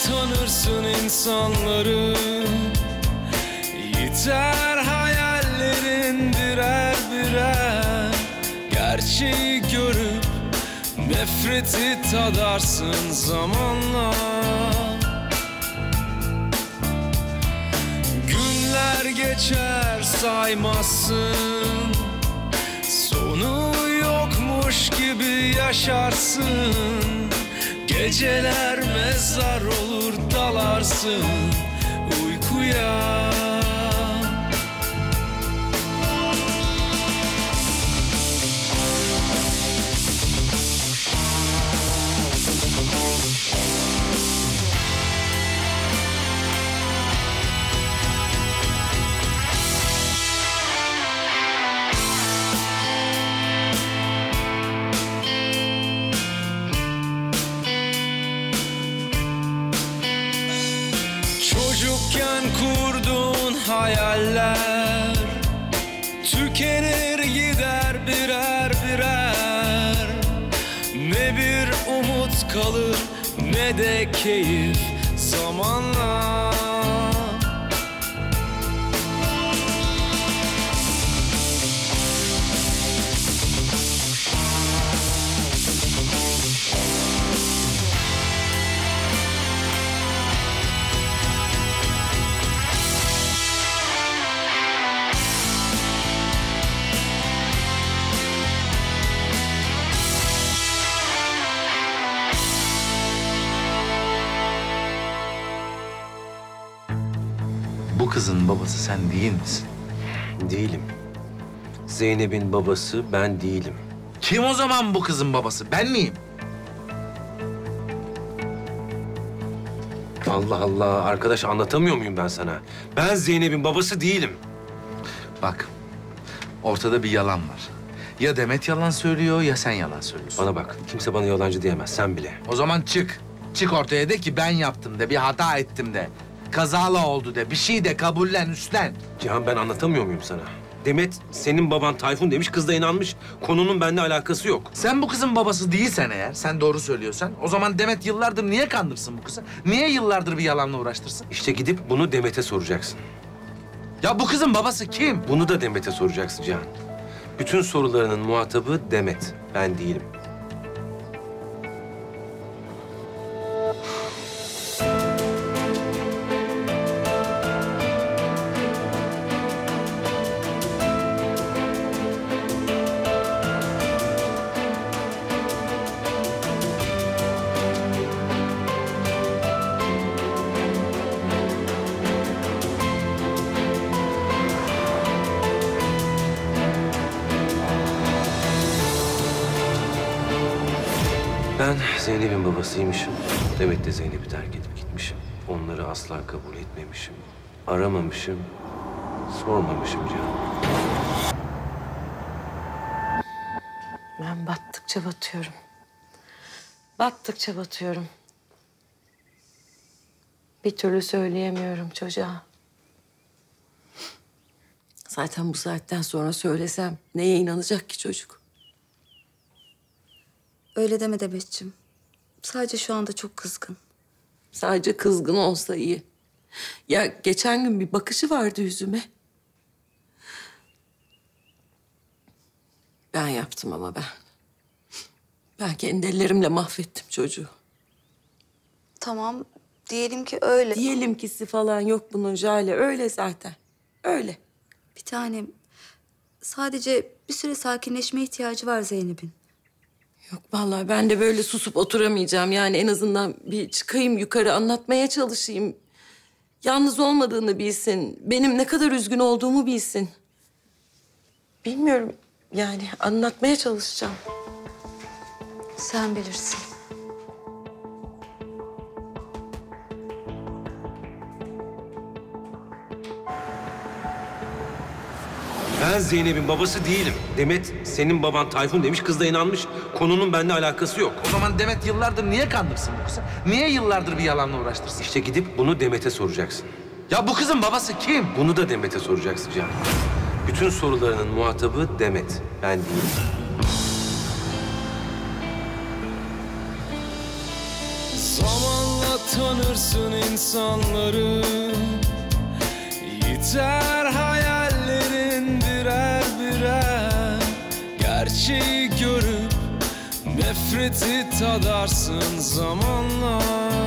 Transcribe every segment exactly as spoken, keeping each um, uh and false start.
tanırsın insanları. Yeter hayallerin birer birer, gerçeği görüp nefreti tadarsın zamanla. Günler geçer saymazsın, sonu yokmuş gibi yaşarsın. Geceler mezar olur dalarsın uykuya. Çocukken kurduğun hayaller tükenir gider birer birer. Ne bir umut kalır ne de keyif zamanla. Bu kızın babası sen değil misin? Değilim. Zeynep'in babası ben değilim. Kim o zaman bu kızın babası? Ben miyim? Allah Allah, arkadaş anlatamıyor muyum ben sana? Ben Zeynep'in babası değilim. Bak, ortada bir yalan var. Ya Demet yalan söylüyor ya sen yalan söylüyorsun. Bana bak, kimse bana yalancı diyemez, sen bile. O zaman çık. Çık ortaya de ki ben yaptım de, bir hata ettim de. Kazalı oldu de, bir şey de kabullen, üstlen. Cihan, ben anlatamıyor muyum sana? Demet, senin baban Tayfun demiş, kız da inanmış. Konunun benimle alakası yok. Sen bu kızın babası değilsen eğer, sen doğru söylüyorsan... ...o zaman Demet yıllardır niye kandırsın bu kızı? Niye yıllardır bir yalanla uğraştırsın? İşte gidip bunu Demet'e soracaksın. Ya bu kızın babası kim? Bunu da Demet'e soracaksın Cihan. Bütün sorularının muhatabı Demet, ben değilim. Ben Zeynep'in babasıymışım. Demet de Zeynep'i terk edip gitmişim. Onları asla kabul etmemişim. Aramamışım, sormamışım Cihan. Ben battıkça batıyorum. Battıkça batıyorum. Bir türlü söyleyemiyorum çocuğa. Zaten bu saatten sonra söylesem neye inanacak ki çocuk? Öyle deme Demetciğim. Sadece şu anda çok kızgın. Sadece kızgın olsa iyi. Ya geçen gün bir bakışı vardı yüzüme. Ben yaptım ama ben. Ben kendi ellerimle mahvettim çocuğu. Tamam, diyelim ki öyle. Diyelim kisi falan yok bunun Jale. Öyle zaten. Öyle. Bir tanem, sadece bir süre sakinleşmeye ihtiyacı var Zeynep'in. Yok vallahi ben de böyle susup oturamayacağım. Yani en azından bir çıkayım yukarı anlatmaya çalışayım. Yalnız olmadığını bilsin. Benim ne kadar üzgün olduğumu bilsin. Bilmiyorum yani anlatmaya çalışacağım. Sen bilirsin. Ben Zeynep'in babası değilim. Demet, senin baban Tayfun demiş, kız da inanmış. Konunun benimle alakası yok. O zaman Demet yıllardır niye kandırsın bu kızı? Niye yıllardır bir yalanla uğraştırsın? İşte gidip bunu Demet'e soracaksın. Ya bu kızın babası kim? Bunu da Demet'e soracaksın Cihan. Bütün sorularının muhatabı Demet, ben değilim. Zamanla tanırsın insanları. Yeter hayallerin birer birer, gerçeği görüp nefreti tadarsın zamanla.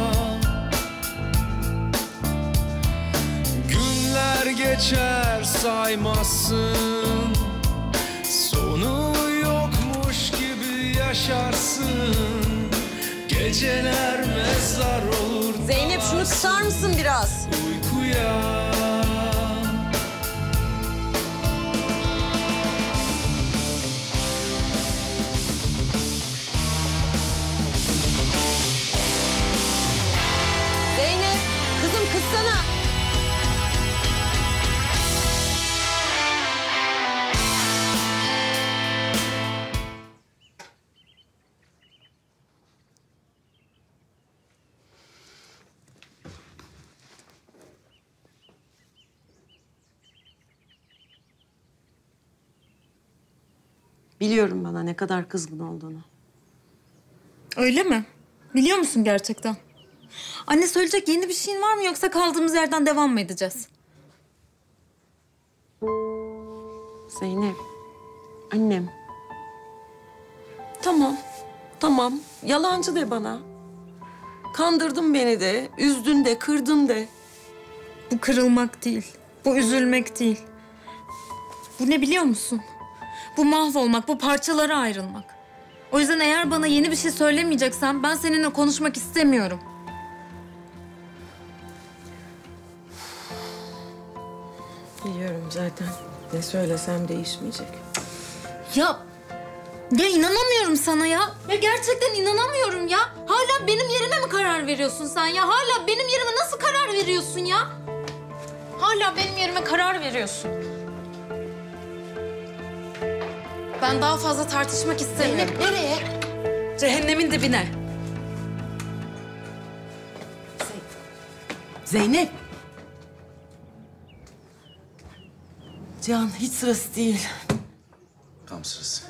Günler geçer saymazsın, sonu yokmuş gibi yaşarsın. Geceler mezar olur. Zeynep şunu kısar mısın biraz? Uykuya. Zeynep, kızım kıssana. Biliyorum bana ne kadar kızgın olduğunu. Öyle mi? Biliyor musun gerçekten? Anne söyleyecek yeni bir şeyin var mı yoksa kaldığımız yerden devam mı edeceğiz? Zeynep, annem. Tamam, tamam. Yalancı de bana. Kandırdın beni de, üzdün de, kırdın de. Bu kırılmak değil, bu üzülmek değil. Bu ne biliyor musun? Bu mahvolmak, bu parçalara ayrılmak. O yüzden eğer bana yeni bir şey söylemeyeceksen ben seninle konuşmak istemiyorum. Biliyorum zaten. Ne söylesem değişmeyecek. Ya, ya inanamıyorum sana ya. Ya gerçekten inanamıyorum ya. Hala benim yerime mi karar veriyorsun sen ya? Hala benim yerime nasıl karar veriyorsun ya? Hala benim yerime karar veriyorsun. Ben daha fazla tartışmak istemiyorum. Zeynep nereye? Cehennemin dibine. Zeynep. Can hiç sırası değil. Tam sırası.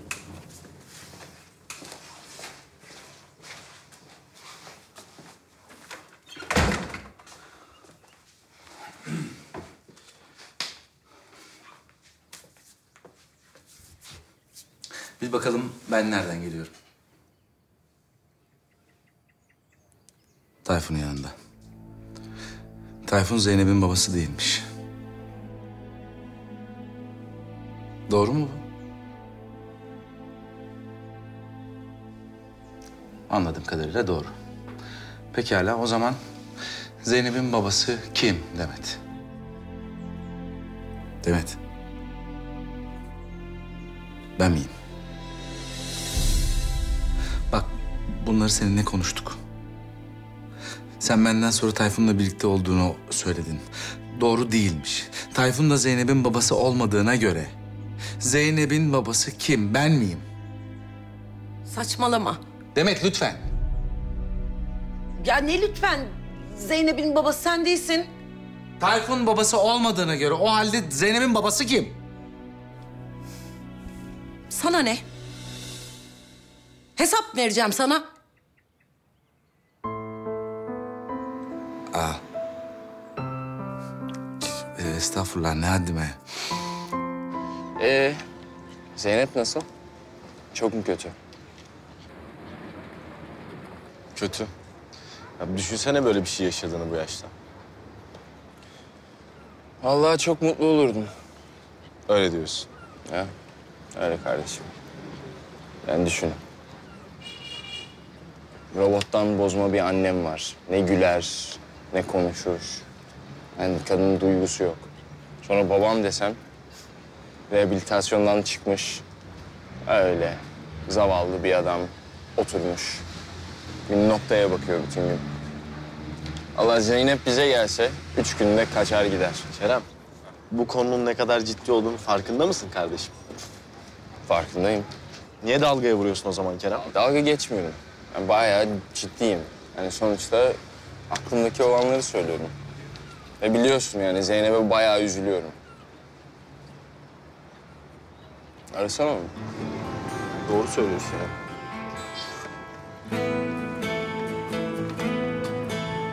Bir bakalım ben nereden geliyorum. Tayfun'un yanında. Tayfun Zeynep'in babası değilmiş. Doğru mu bu? Anladığım kadarıyla doğru. Pekala, o zaman Zeynep'in babası kim Demet? Demet. Ben miyim? Bak, bunları seninle konuştuk. Sen benden sonra Tayfun'la birlikte olduğunu söyledin. Doğru değilmiş. Tayfun da Zeynep'in babası olmadığına göre Zeynep'in babası kim? Ben miyim? Saçmalama. Demet lütfen. Ya ne lütfen? Zeynep'in babası sen değilsin. Tayfun babası olmadığına göre o halde Zeynep'in babası kim? Sana ne? Hesap vereceğim sana. Aa. Ee, estağfurullah, ne haddime. Ee, Zeynep nasıl? Çok mu kötü? Kötü. Ya düşünsene böyle bir şey yaşadığını bu yaşta. Vallahi çok mutlu olurdum. Öyle diyorsun. Ya, öyle kardeşim. Ben düşün. Robottan bozma bir annem var. Ne güler, ne konuşur. Yani kadının duygusu yok. Sonra babam desem, rehabilitasyondan çıkmış. Öyle zavallı bir adam oturmuş. Gün noktaya bakıyor bütün gün. Allah Zeynep bize gelse üç günde kaçar gider. Kerem, bu konunun ne kadar ciddi olduğunu farkında mısın kardeşim? Farkındayım. Niye dalgaya vuruyorsun o zaman Kerem? Dalga geçmiyorum. Ben bayağı ciddiyim. Yani sonuçta aklımdaki olanları söylüyorum. Ve biliyorsun yani Zeynep'e bayağı üzülüyorum. Arasana mı? Doğru söylüyorsun ya.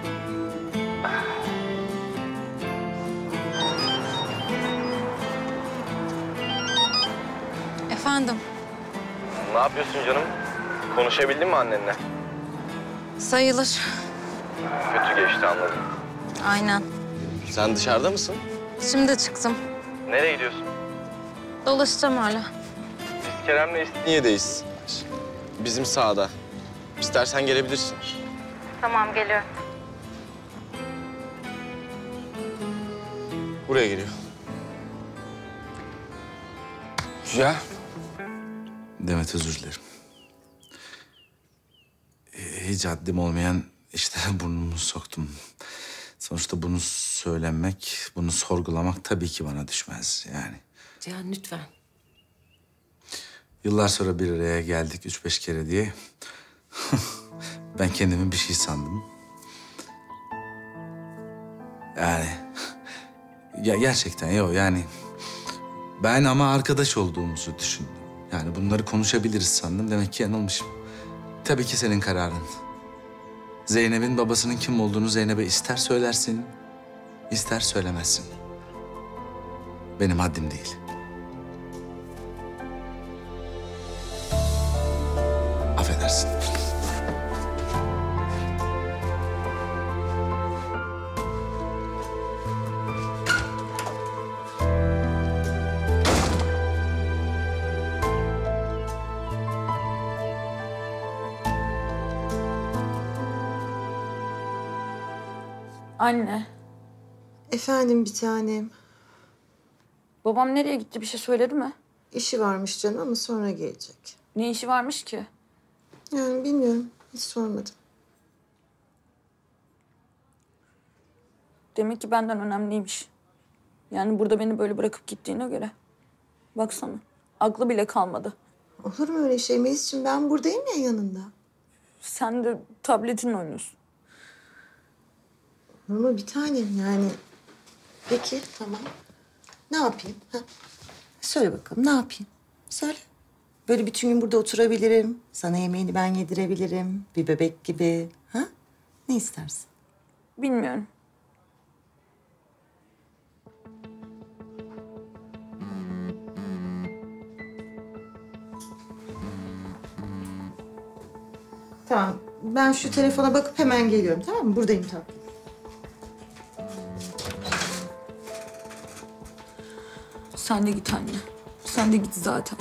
Efendim? Ne yapıyorsun canım? Konuşabildin mi annenle? Sayılır. Kötü geçti anladım. Aynen. Sen dışarıda mısın? Şimdi çıktım. Nereye gidiyorsun? Dolaşacağım hala. Biz Kerem'le İstinye'deyiz. Bizim sahada. İstersen gelebilirsin. Tamam, geliyorum. Buraya geliyor. Ya. Demet özür dilerim. Ee, Hiç haddim olmayan işte burnumu soktum. Sonuçta bunu söylemek, bunu sorgulamak tabii ki bana düşmez yani. Cihan lütfen. Yıllar sonra bir araya geldik üç beş kere diye. Ben kendimi bir şey sandım. Yani ya gerçekten yok yani ben ama arkadaş olduğumuzu düşündüm. Yani bunları konuşabiliriz sandım. Demek ki yanılmışım. Tabii ki senin kararın. Zeynep'in babasının kim olduğunu Zeynep'e ister söylersin, ister söylemezsin. Benim haddim değil. Affedersin. Anne, Efendim bir tanem. babam nereye gitti? Bir şey söyledi mi? İşi varmış canım ama sonra gelecek. Ne işi varmış ki? Yani bilmiyorum. Hiç sormadım. Demek ki benden önemliymiş. Yani burada beni böyle bırakıp gittiğine göre. Baksana, aklı bile kalmadı. Olur mu öyle şey Melis'ciğim? Ben buradayım ya yanında. Sen de tabletinle oynuyorsun. Ama bir tanem yani. Peki tamam. Ne yapayım? Ha? Söyle bakalım ne yapayım? Söyle. Böyle bütün gün burada oturabilirim. Sana yemeğini ben yedirebilirim. Bir bebek gibi. Ha? Ne istersin? Bilmiyorum. Tamam. Ben şu telefona bakıp hemen geliyorum. Tamam mı? Buradayım tatlım. Sen de git anne. Sen de git zaten.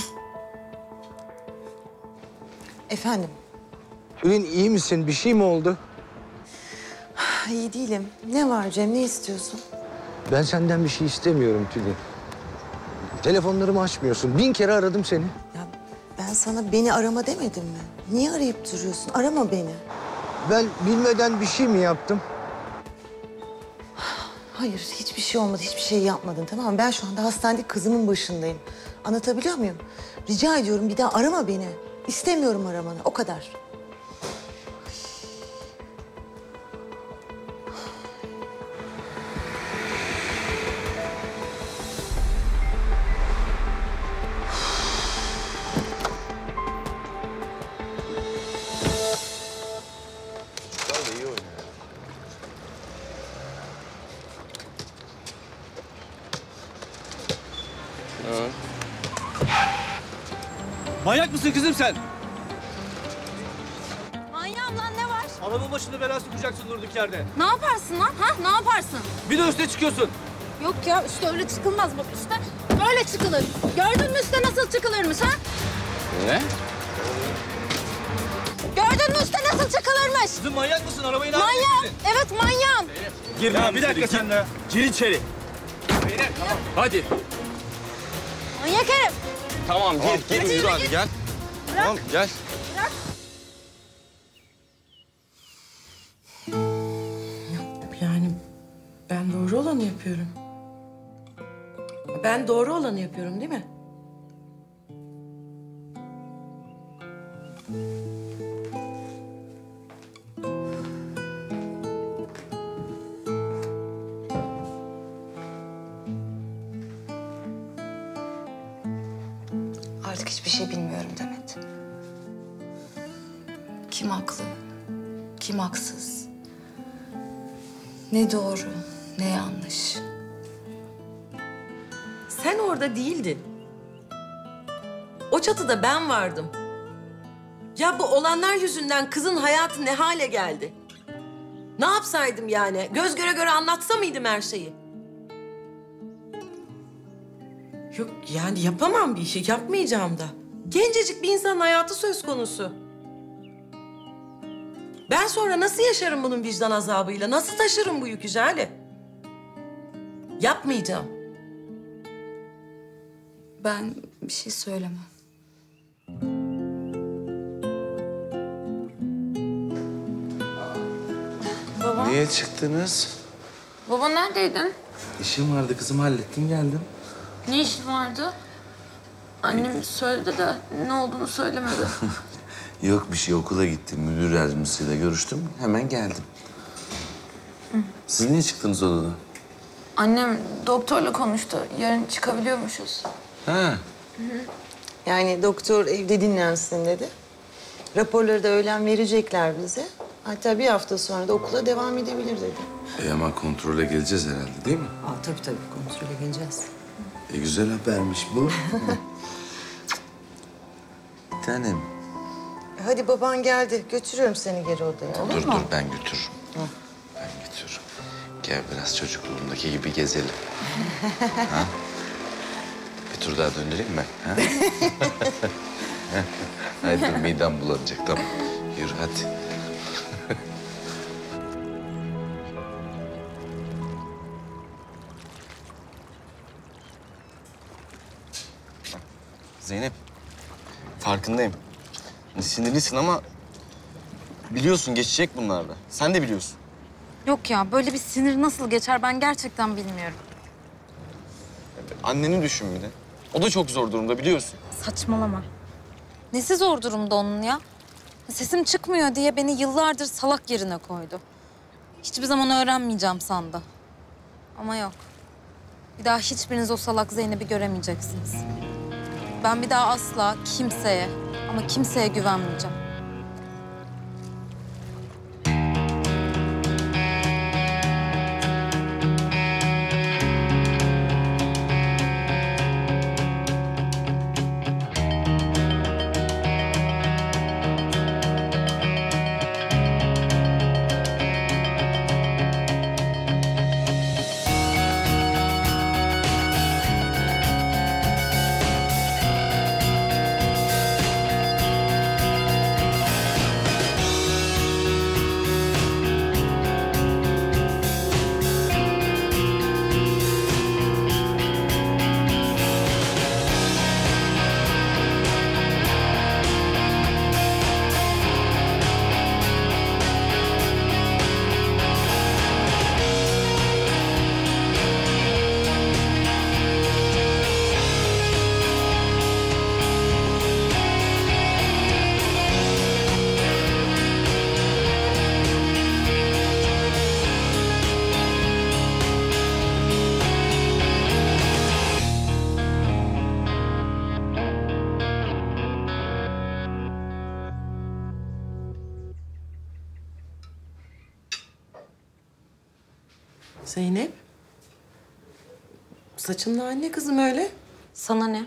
Efendim? Tülin iyi misin? Bir şey mi oldu? İyi değilim. Ne var Cem? Ne istiyorsun? Ben senden bir şey istemiyorum Tülin. Telefonlarımı açmıyorsun. Bin kere aradım seni. Ya ben sana beni arama demedim mi? Niye arayıp duruyorsun? Arama beni. Ben bilmeden bir şey mi yaptım? Hayır, hiçbir şey olmadı. Hiçbir şey yapmadın, tamam mı? Ben şu anda hastanede kızımın başındayım. Anlatabiliyor muyum? Rica ediyorum bir daha arama beni. İstemiyorum aramanı, o kadar. Manyak mısın kızım sen? Manyağım lan, ne var? Adamın başını belaya sokacaksın durduk yerde. Ne yaparsın lan? Ha? Ne yaparsın? Bir de üstüne çıkıyorsun. Yok ya, üstte öyle çıkılmaz bak. Üstte böyle çıkılır. Gördün mü üstte nasıl çıkılırmış ha? Ne? Gördün mü üstte nasıl çıkılırmış? Kızım manyak mısın? Arabayı ne Manyağım. yapıyorsun? Evet, manyağım. Gir ya bir dakika sen de. Gir içeri. Hadi. Manyak herif. Tamam gir, gir yürü hadi gel. Tamam gel. Yani ben doğru olanı yapıyorum. Ben doğru olanı yapıyorum değil mi? Artık hiçbir şey bilmiyorum Demet. Kim haklı, kim haksız? Ne doğru, ne yanlış. Sen orada değildin. O çatıda ben vardım. Ya bu olanlar yüzünden kızın hayatı ne hale geldi? Ne yapsaydım yani? Göz göre göre anlatsa mıydım her şeyi? Yok yani yapamam bir şey, yapmayacağım da. Gencecik bir insanın hayatı söz konusu. Ben sonra nasıl yaşarım bunun vicdan azabıyla? Nasıl taşırım bu yükü Jale? Yapmayacağım. Ben bir şey söylemem. Baba, Niye çıktınız? baba neredeydin? İşim vardı kızım, hallettim geldim. Ne işin vardı? Annem söyledi de ne olduğunu söylemedi. Yok bir şey, okula gittim. Müdür yardımcısıyla görüştüm. Hemen geldim. Siz niye çıktınız odadan? Annem doktorla konuştu. Yarın çıkabiliyormuşuz. Ha. Yani doktor evde dinlensin dedi. Raporları da öğlen verecekler bize. Hatta bir hafta sonra da okula devam edebilir dedi. E ama kontrole geleceğiz herhalde değil mi? Aa, tabii tabii kontrole geleceğiz. E güzel habermiş bu. Bir tanem. Hadi baban geldi. Götürüyorum seni geri odaya. Olur Dur mu? dur ben götürürüm. Ben götürürüm. Gel biraz çocukluğumdaki gibi gezelim. Ha? Bir tur daha döndüreyim mi? Ha? Hadi dur, midem bulanacak, tamam. Yürü hadi. Zeynep, farkındayım. Sinirlisin ama biliyorsun geçecek bunlar da. Sen de biliyorsun. Yok ya, böyle bir sinir nasıl geçer ben gerçekten bilmiyorum. Anneni düşün bir de. O da çok zor durumda biliyorsun. Saçmalama. Nesi zor durumda onun ya? Sesim çıkmıyor diye beni yıllardır salak yerine koydu. Hiçbir zaman öğrenmeyeceğim sandı. Ama yok. Bir daha hiçbiriniz o salak Zeynep'i göremeyeceksiniz. Ben bir daha asla kimseye ama kimseye güvenmeyeceğim. Zeynep. Saçın da anne kızım öyle. Sana ne?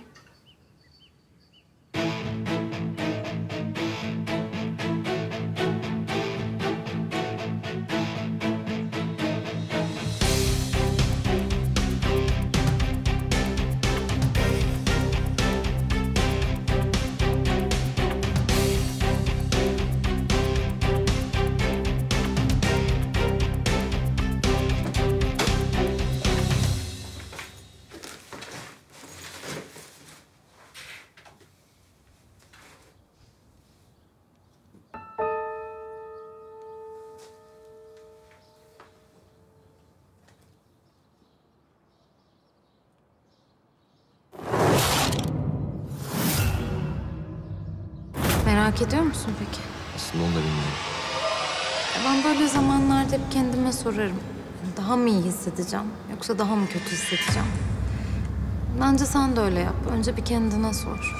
Merak ediyor musun peki? Aslında onu da bilmiyorum. Ben böyle zamanlarda hep kendime sorarım. Daha mı iyi hissedeceğim yoksa daha mı kötü hissedeceğim? Bence sen de öyle yap. Önce bir kendine sor.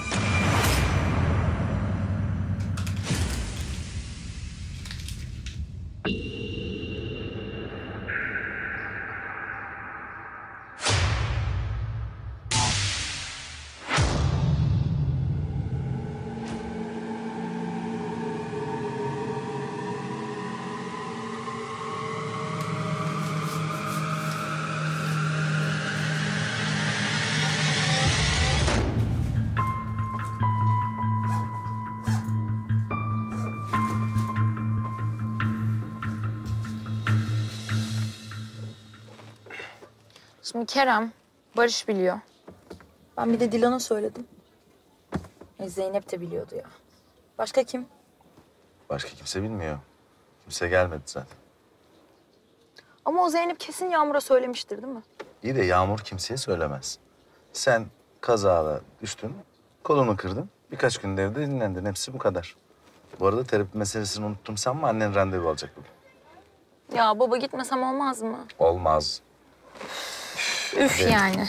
Şimdi Kerem, Barış biliyor. Ben bir de Dilan'a söyledim. E, Zeynep de biliyordu ya. Başka kim? Başka kimse bilmiyor. Kimse gelmedi zaten. Ama o Zeynep kesin Yağmur'a söylemiştir değil mi? İyi de Yağmur kimseye söylemez. Sen kazada düştün, kolunu kırdın. Birkaç gün evde dinlendin. Hepsi bu kadar. Bu arada terapi meselesini unuttum sanma. Annen randevu alacak bugün. Ya baba gitmesem olmaz mı? Olmaz. Üf Evet. yani.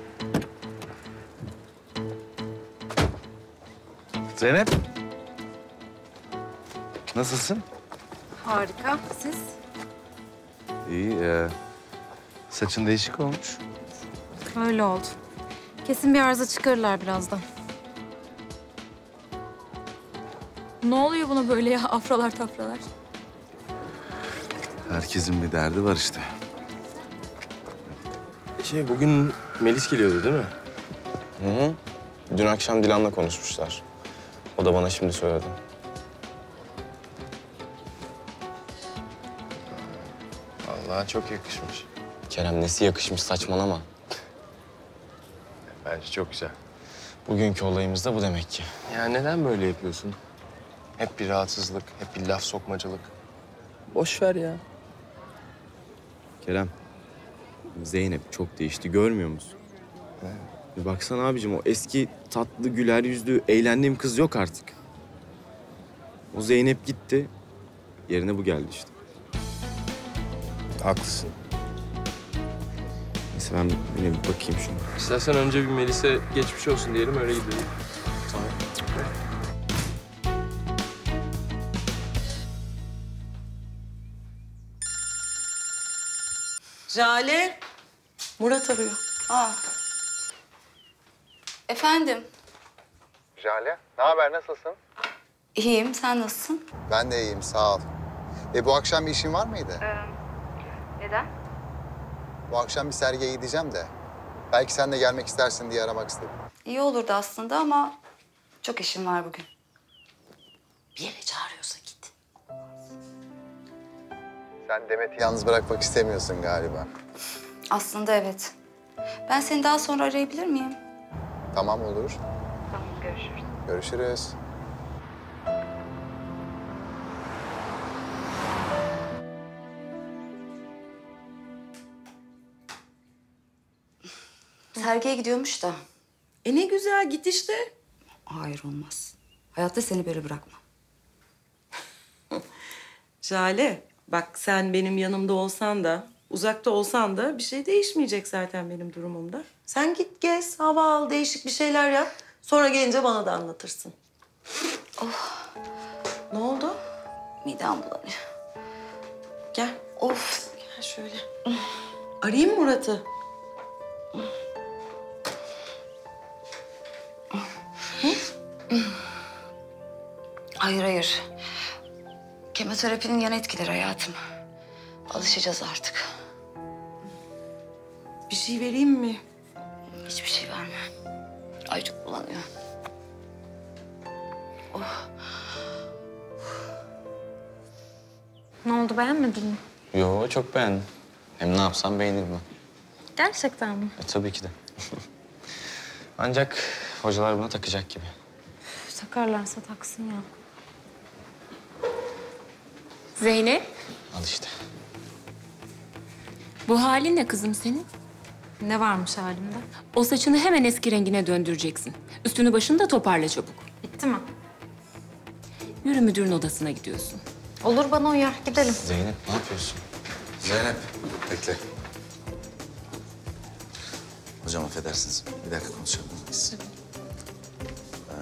Zeynep. Nasılsın? Harika. Siz? İyi. E, saçın değişik olmuş. Öyle oldu. Kesin bir arıza çıkarırlar birazdan. Ne oluyor buna böyle ya? Afralar tafralar. Herkesin bir derdi var işte. Şey, bugün Melis geliyordu değil mi? Hı hı. Dün akşam Dilan'la konuşmuşlar. O da bana şimdi söyledi. Vallahi çok yakışmış. Kerem nesi yakışmış saçmalama. Bence çok güzel. Bugünkü olayımız da bu demek ki. Ya neden böyle yapıyorsun? Hep bir rahatsızlık, hep bir laf sokmacılık. Boş ver ya. Kerem, Zeynep çok değişti görmüyor musun? Bir baksana abicim o eski tatlı, güler yüzlü, eğlendiğim kız yok artık. O Zeynep gitti, yerine bu geldi işte. Haklısın. Neyse ben yine bir bakayım şuna. İstersen önce bir Melis'e geçmiş olsun diyelim, öyle gidelim. Tamam. Jale, Murat arıyor. Aa. Efendim? Jale, ne haber, nasılsın? İyiyim, sen nasılsın? Ben de iyiyim, sağ ol. E bu akşam bir işin var mıydı? Ee, neden? Bu akşam bir sergiye gideceğim de. Belki sen de gelmek istersin diye aramak istedim. İyi olurdu aslında ama çok işim var bugün. Bir yere çağırıyorsa git. Sen Demet'i yalnız bırakmak istemiyorsun galiba. Aslında evet. Ben seni daha sonra arayabilir miyim? Tamam, olur. Tamam, görüşürüz. Görüşürüz. Sergiye gidiyormuş da. E ne güzel, git işte. Hayır, olmaz. Hayatta seni böyle bırakmam. Jale, bak sen benim yanımda olsan da, uzakta olsan da bir şey değişmeyecek zaten benim durumumda. Sen git gez, hava al, değişik bir şeyler yap. Sonra gelince bana da anlatırsın. Oh. Ne oldu? Midem bulanıyor. Gel. Of. Gel şöyle. Arayayım mı Murat'ı? Hayır, hayır. Kemoterapinin yan etkileri hayatım. Alışacağız artık. Bir şey vereyim mi? Hiçbir şey verme. Ay çok bulanıyor. Oh. Ne oldu, beğenmedin mi? Yo çok beğendim. Hem ne yapsam beğenirim ben. Gerçekten mi? E, tabii ki de. Ancak hocalar buna takacak gibi. Üf, takarlarsa taksın ya. Zeynep, Al işte. bu halin ne kızım senin? Ne varmış halimde? O saçını hemen eski rengine döndüreceksin. Üstünü başını da toparla çabuk. Bitti mi? Yürü müdürün odasına gidiyorsun. Olur, bana uyar. Gidelim. Zeynep ne yapıyorsun? Zeynep, bekle. Hocam affedersiniz. Bir dakika konuşalım biz. Ee,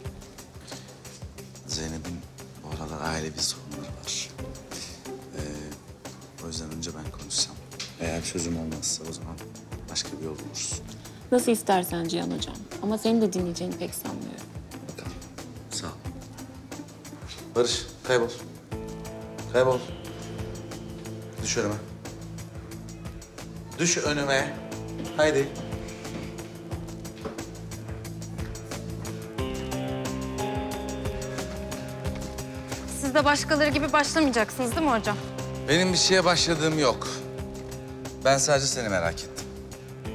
Zeynep'in bu aralar ailevi sorunları var. Ee, o yüzden önce ben konuşsam. Eğer çözüm olmazsa o zaman başka bir yol buluruz. Nasıl istersen Cihan hocam. Ama seni de dinleyeceğini pek sanmıyorum. Bakalım. Sağ ol. Barış, kaybol. Kaybol. Düş önüme. Düş önüme. Haydi. Siz de başkaları gibi başlamayacaksınız değil mi hocam? Benim bir şeye başladığım yok. Ben sadece seni merak ettim.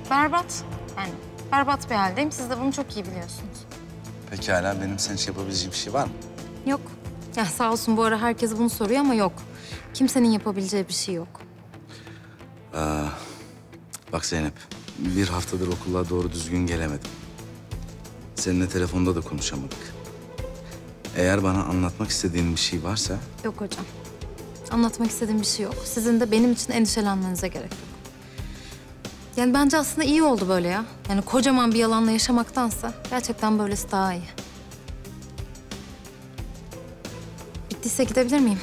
berbat. Yani berbat bir haldeyim. Siz de bunu çok iyi biliyorsunuz. Pekala, benim senin için yapabileceğim bir şey var mı? Yok. Ya sağ olsun bu ara herkes bunu soruyor ama yok. Kimsenin yapabileceği bir şey yok. Aa, bak Zeynep, bir haftadır okula doğru düzgün gelemedim. Seninle telefonda da konuşamadık. Eğer bana anlatmak istediğin bir şey varsa... Yok hocam. Anlatmak istediğim bir şey yok. Sizin de benim için endişelenmenize gerek yok. Yani bence aslında iyi oldu böyle ya. Yani kocaman bir yalanla yaşamaktansa gerçekten böylesi daha iyi. Bittiyse gidebilir miyim?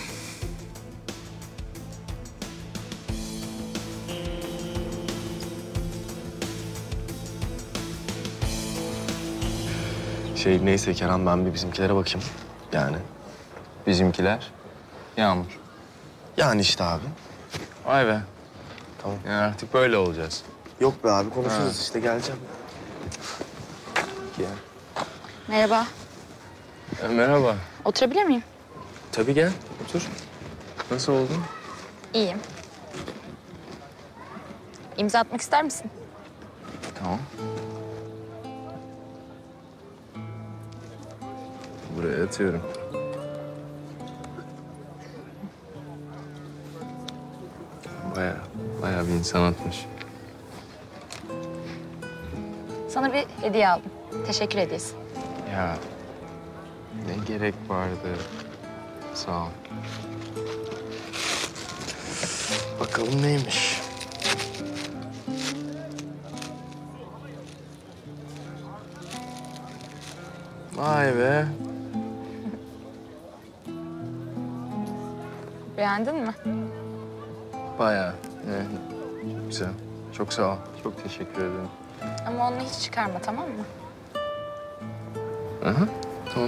Şey neyse Kerem, ben bir bizimkilere bakayım. Yani. Bizimkiler. Yağmur. Yani işte abi. Vay be. Tamam. Yani artık böyle olacağız. Yok be abi, konuşuruz Ha. işte, geleceğim. Gel. Merhaba. E, merhaba. Oturabilir miyim? Tabii gel, otur. Nasıl oldun? İyiyim. İmza atmak ister misin? Tamam. Buraya atıyorum. Bayağı, bayağı bir insan atmış. Sana bir hediye aldım. Teşekkür hediyesi. Ya ne gerek vardı? Sağ ol. Bakalım neymiş? Vay be. Beğendin mi? Bayağı. Yani güzel. Çok sağ ol. Çok teşekkür ederim. Ama onu hiç çıkarma, tamam mı? Aha, tamam.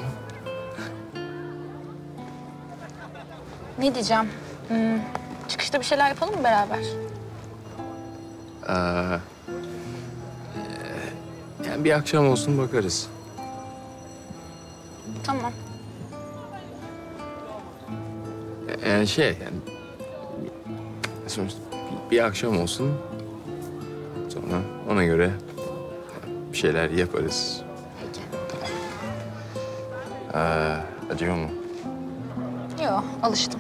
Ne diyeceğim? Hmm, çıkışta bir şeyler yapalım mı beraber? Ee, yani bir akşam olsun bakarız. Tamam. Yani şey yani sonuçta bir, bir akşam olsun. Sonra ona göre bir şeyler yaparız. Peki. Ee, acıyor mu? Yok, alıştım.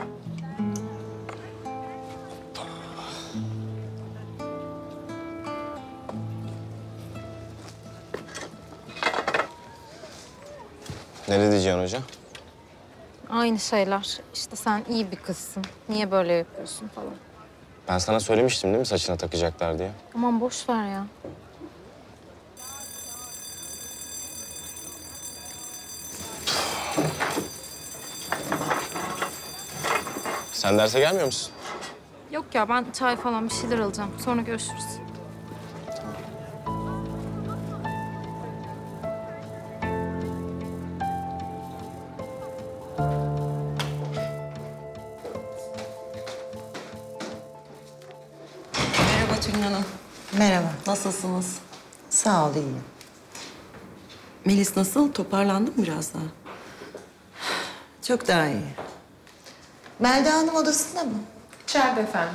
Ne diyeceksin hoca? Aynı şeyler. İşte sen iyi bir kızsın. Niye böyle yapıyorsun falan. Ben sana söylemiştim değil mi saçına takacaklar diye? Aman boş ver ya. Sen derse gelmiyor musun? Yok ya ben çay falan bir şeyler alacağım. Sonra görüşürüz. Merhaba Tülin Hanım. Merhaba. Nasılsınız? Sağ ol, iyiyim. Melis nasıl? Toparlandın mı biraz daha? Çok daha iyi. Melda Hanım odasında mı? İçeride efendim.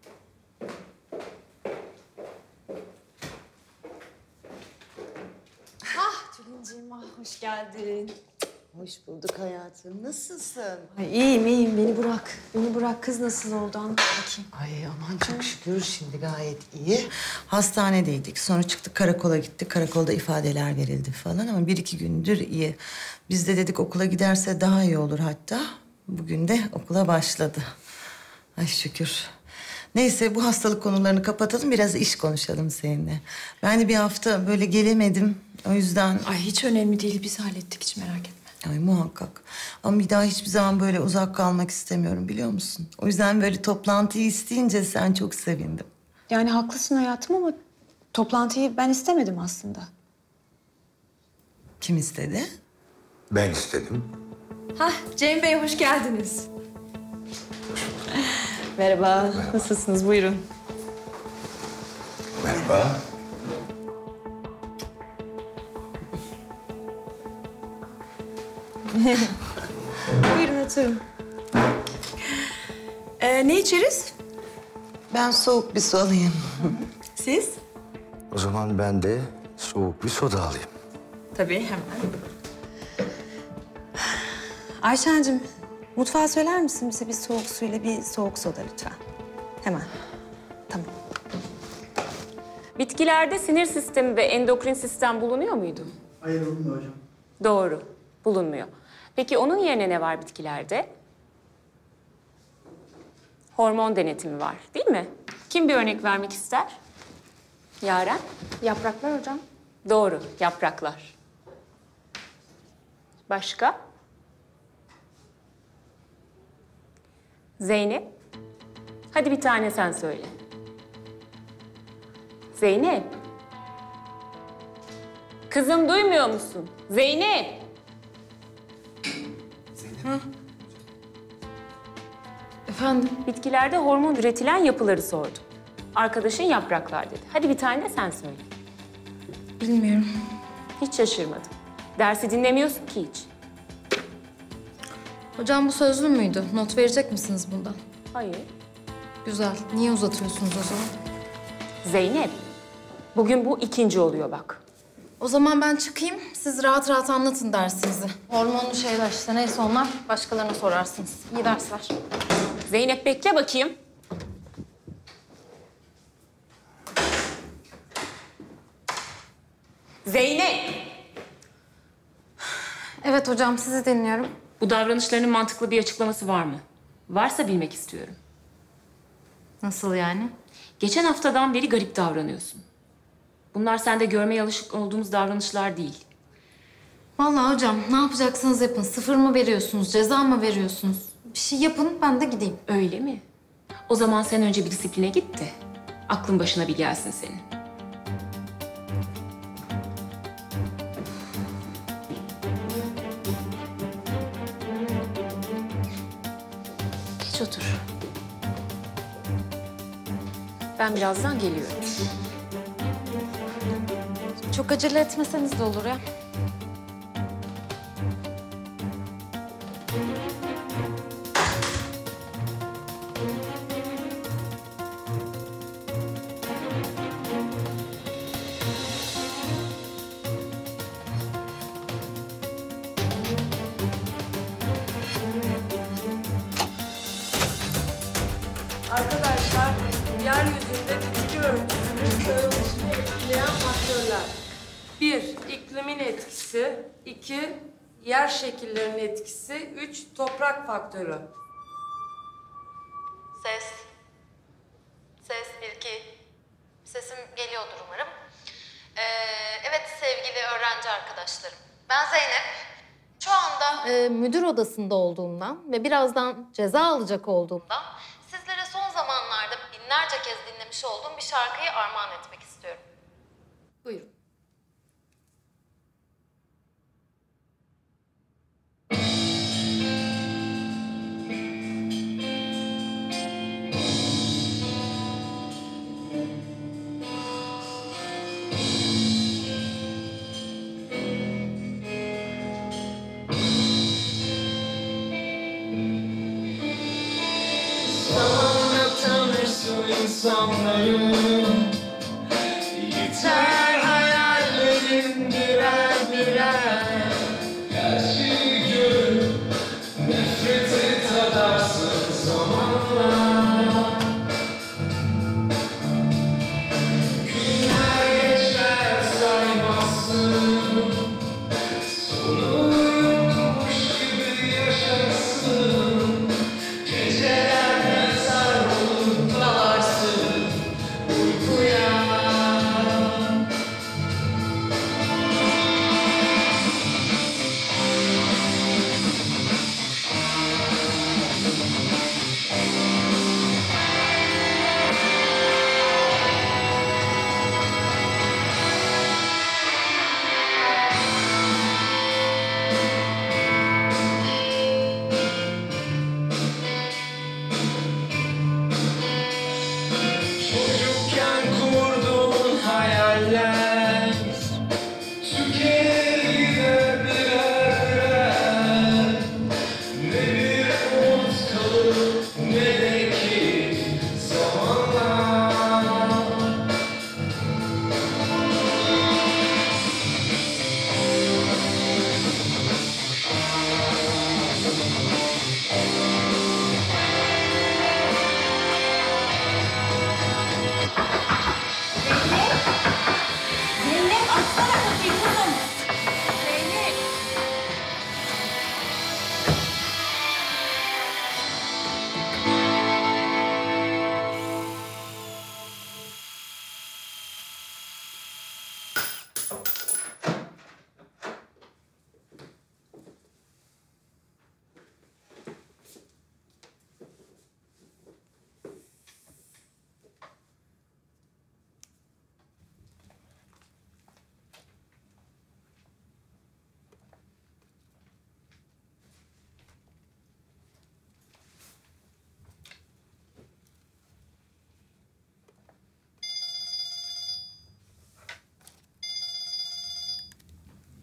Ah Tülinciğim, ah hoş geldin. Hoş bulduk hayatım. Nasılsın? Ay iyiyim iyiyim. Beni bırak. Beni bırak. Kız nasıl oldu anlat bakayım. Ay aman çok şükür şimdi gayet iyi. Hastanedeydik. Sonra çıktık karakola gittik. Karakolda ifadeler verildi falan ama bir iki gündür iyi. Biz de dedik okula giderse daha iyi olur hatta. Bugün de okula başladı. Ay şükür. Neyse bu hastalık konularını kapatalım. Biraz iş konuşalım seninle. Ben de bir hafta böyle gelemedim. O yüzden... Ay hiç önemli değil. Biz hallettik. Hiç merak etme. Ay muhakkak. Ama bir daha hiçbir zaman böyle uzak kalmak istemiyorum biliyor musun? O yüzden böyle toplantıyı isteyince sen çok sevindim. Yani haklısın hayatım ama toplantıyı ben istemedim aslında. Kim istedi? Ben istedim. Hah Cem Bey hoş geldiniz. Merhaba. Merhaba. Nasılsınız? Buyurun. Merhaba. Buyurun oturun. Ee, ne içeriz? Ben soğuk bir su alayım. Siz? O zaman ben de soğuk bir soda alayım. Tabii, hemen. Ayşen'cim, mutfağa söyler misin bize bir soğuk suyla bir soğuk soda lütfen? Hemen. Tamam. Bitkilerde sinir sistemi ve endokrin sistem bulunuyor muydu? Hayır, bulunmuyor hocam. Doğru, bulunmuyor. Peki onun yerine ne var bitkilerde? Hormon denetimi var, değil mi? Kim bir örnek vermek ister? Yaren? Yapraklar hocam. Doğru, yapraklar. Başka? Zeynep? Hadi bir tane sen söyle. Zeynep? Kızım duymuyor musun? Zeynep! Zeynep. Efendim? Bitkilerde hormon üretilen yapıları sordum. Arkadaşın yapraklar dedi. Hadi bir tane de sen söyle. Bilmiyorum. Hiç şaşırmadım. Dersi dinlemiyorsun ki hiç. Hocam bu sözlü müydü? Not verecek misiniz bundan? Hayır. Güzel. Niye uzatıyorsunuz o zaman? Zeynep, bugün bu ikinci oluyor bak. O zaman ben çıkayım. Siz rahat rahat anlatın dersinizi. Hormonlu şeyler işte. Neyse onlar. Başkalarına sorarsınız. İyi dersler. Zeynep bekle bakayım. Zeynep! Evet hocam, sizi dinliyorum. Bu davranışlarının mantıklı bir açıklaması var mı? Varsa bilmek istiyorum. Nasıl yani? Geçen haftadan beri garip davranıyorsun. Bunlar sende görmeye alışık olduğumuz davranışlar değil. Vallahi hocam ne yapacaksınız yapın. Sıfır mı veriyorsunuz, ceza mı veriyorsunuz? Bir şey yapın, ben de gideyim. Öyle mi? O zaman sen önce bir disipline git de aklın başına bir gelsin senin. Geç otur. Ben birazdan geliyorum. Çok acele etmeseniz de olur ya. Arkadaşlar, yeryüzünde bitki örtüsünün dağılışını etkileyen faktörler. Bir, iklimin etkisi. İki, yer şekillerinin etkisi. Üç, toprak faktörü. Ses. Ses, bir, iki. Sesim geliyordur umarım. Ee, evet sevgili öğrenci arkadaşlarım. Ben Zeynep. Şu anda e, müdür odasında olduğumdan ve birazdan ceza alacak olduğumdan sizlere son zamanlarda binlerce kez dinlemiş olduğum bir şarkıyı armağan etmek istiyorum. Buyurun. Zamanla tanırsın insanları. Yeter hayallerin birer birer. Gerçeği görüp nefreti tadarsın zamanla. Günler geçer saymazsın. Sonu yokmuş gibi yaşarsın. Geceler mezar olur dalarsın. Uyku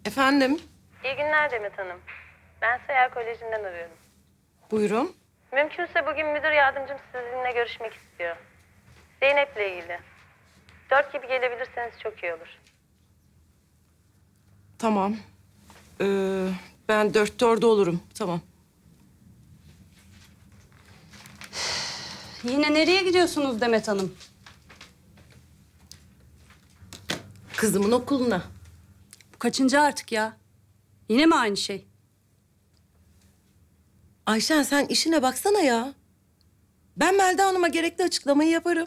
Efendim? İyi günler Demet Hanım. Ben Sayar Koleji'nden arıyorum. Buyurun. Mümkünse bugün müdür yardımcım sizinle görüşmek istiyor. Zeynep'le ilgili. Dört gibi gelebilirseniz çok iyi olur. Tamam. Ee, ben dörtte orada olurum. Tamam. Yine nereye gidiyorsunuz Demet Hanım? Kızımın okuluna. Bu kaçıncı artık ya? Yine mi aynı şey? Ayşen sen işine baksana ya. Ben Melda Hanım'a gerekli açıklamayı yaparım.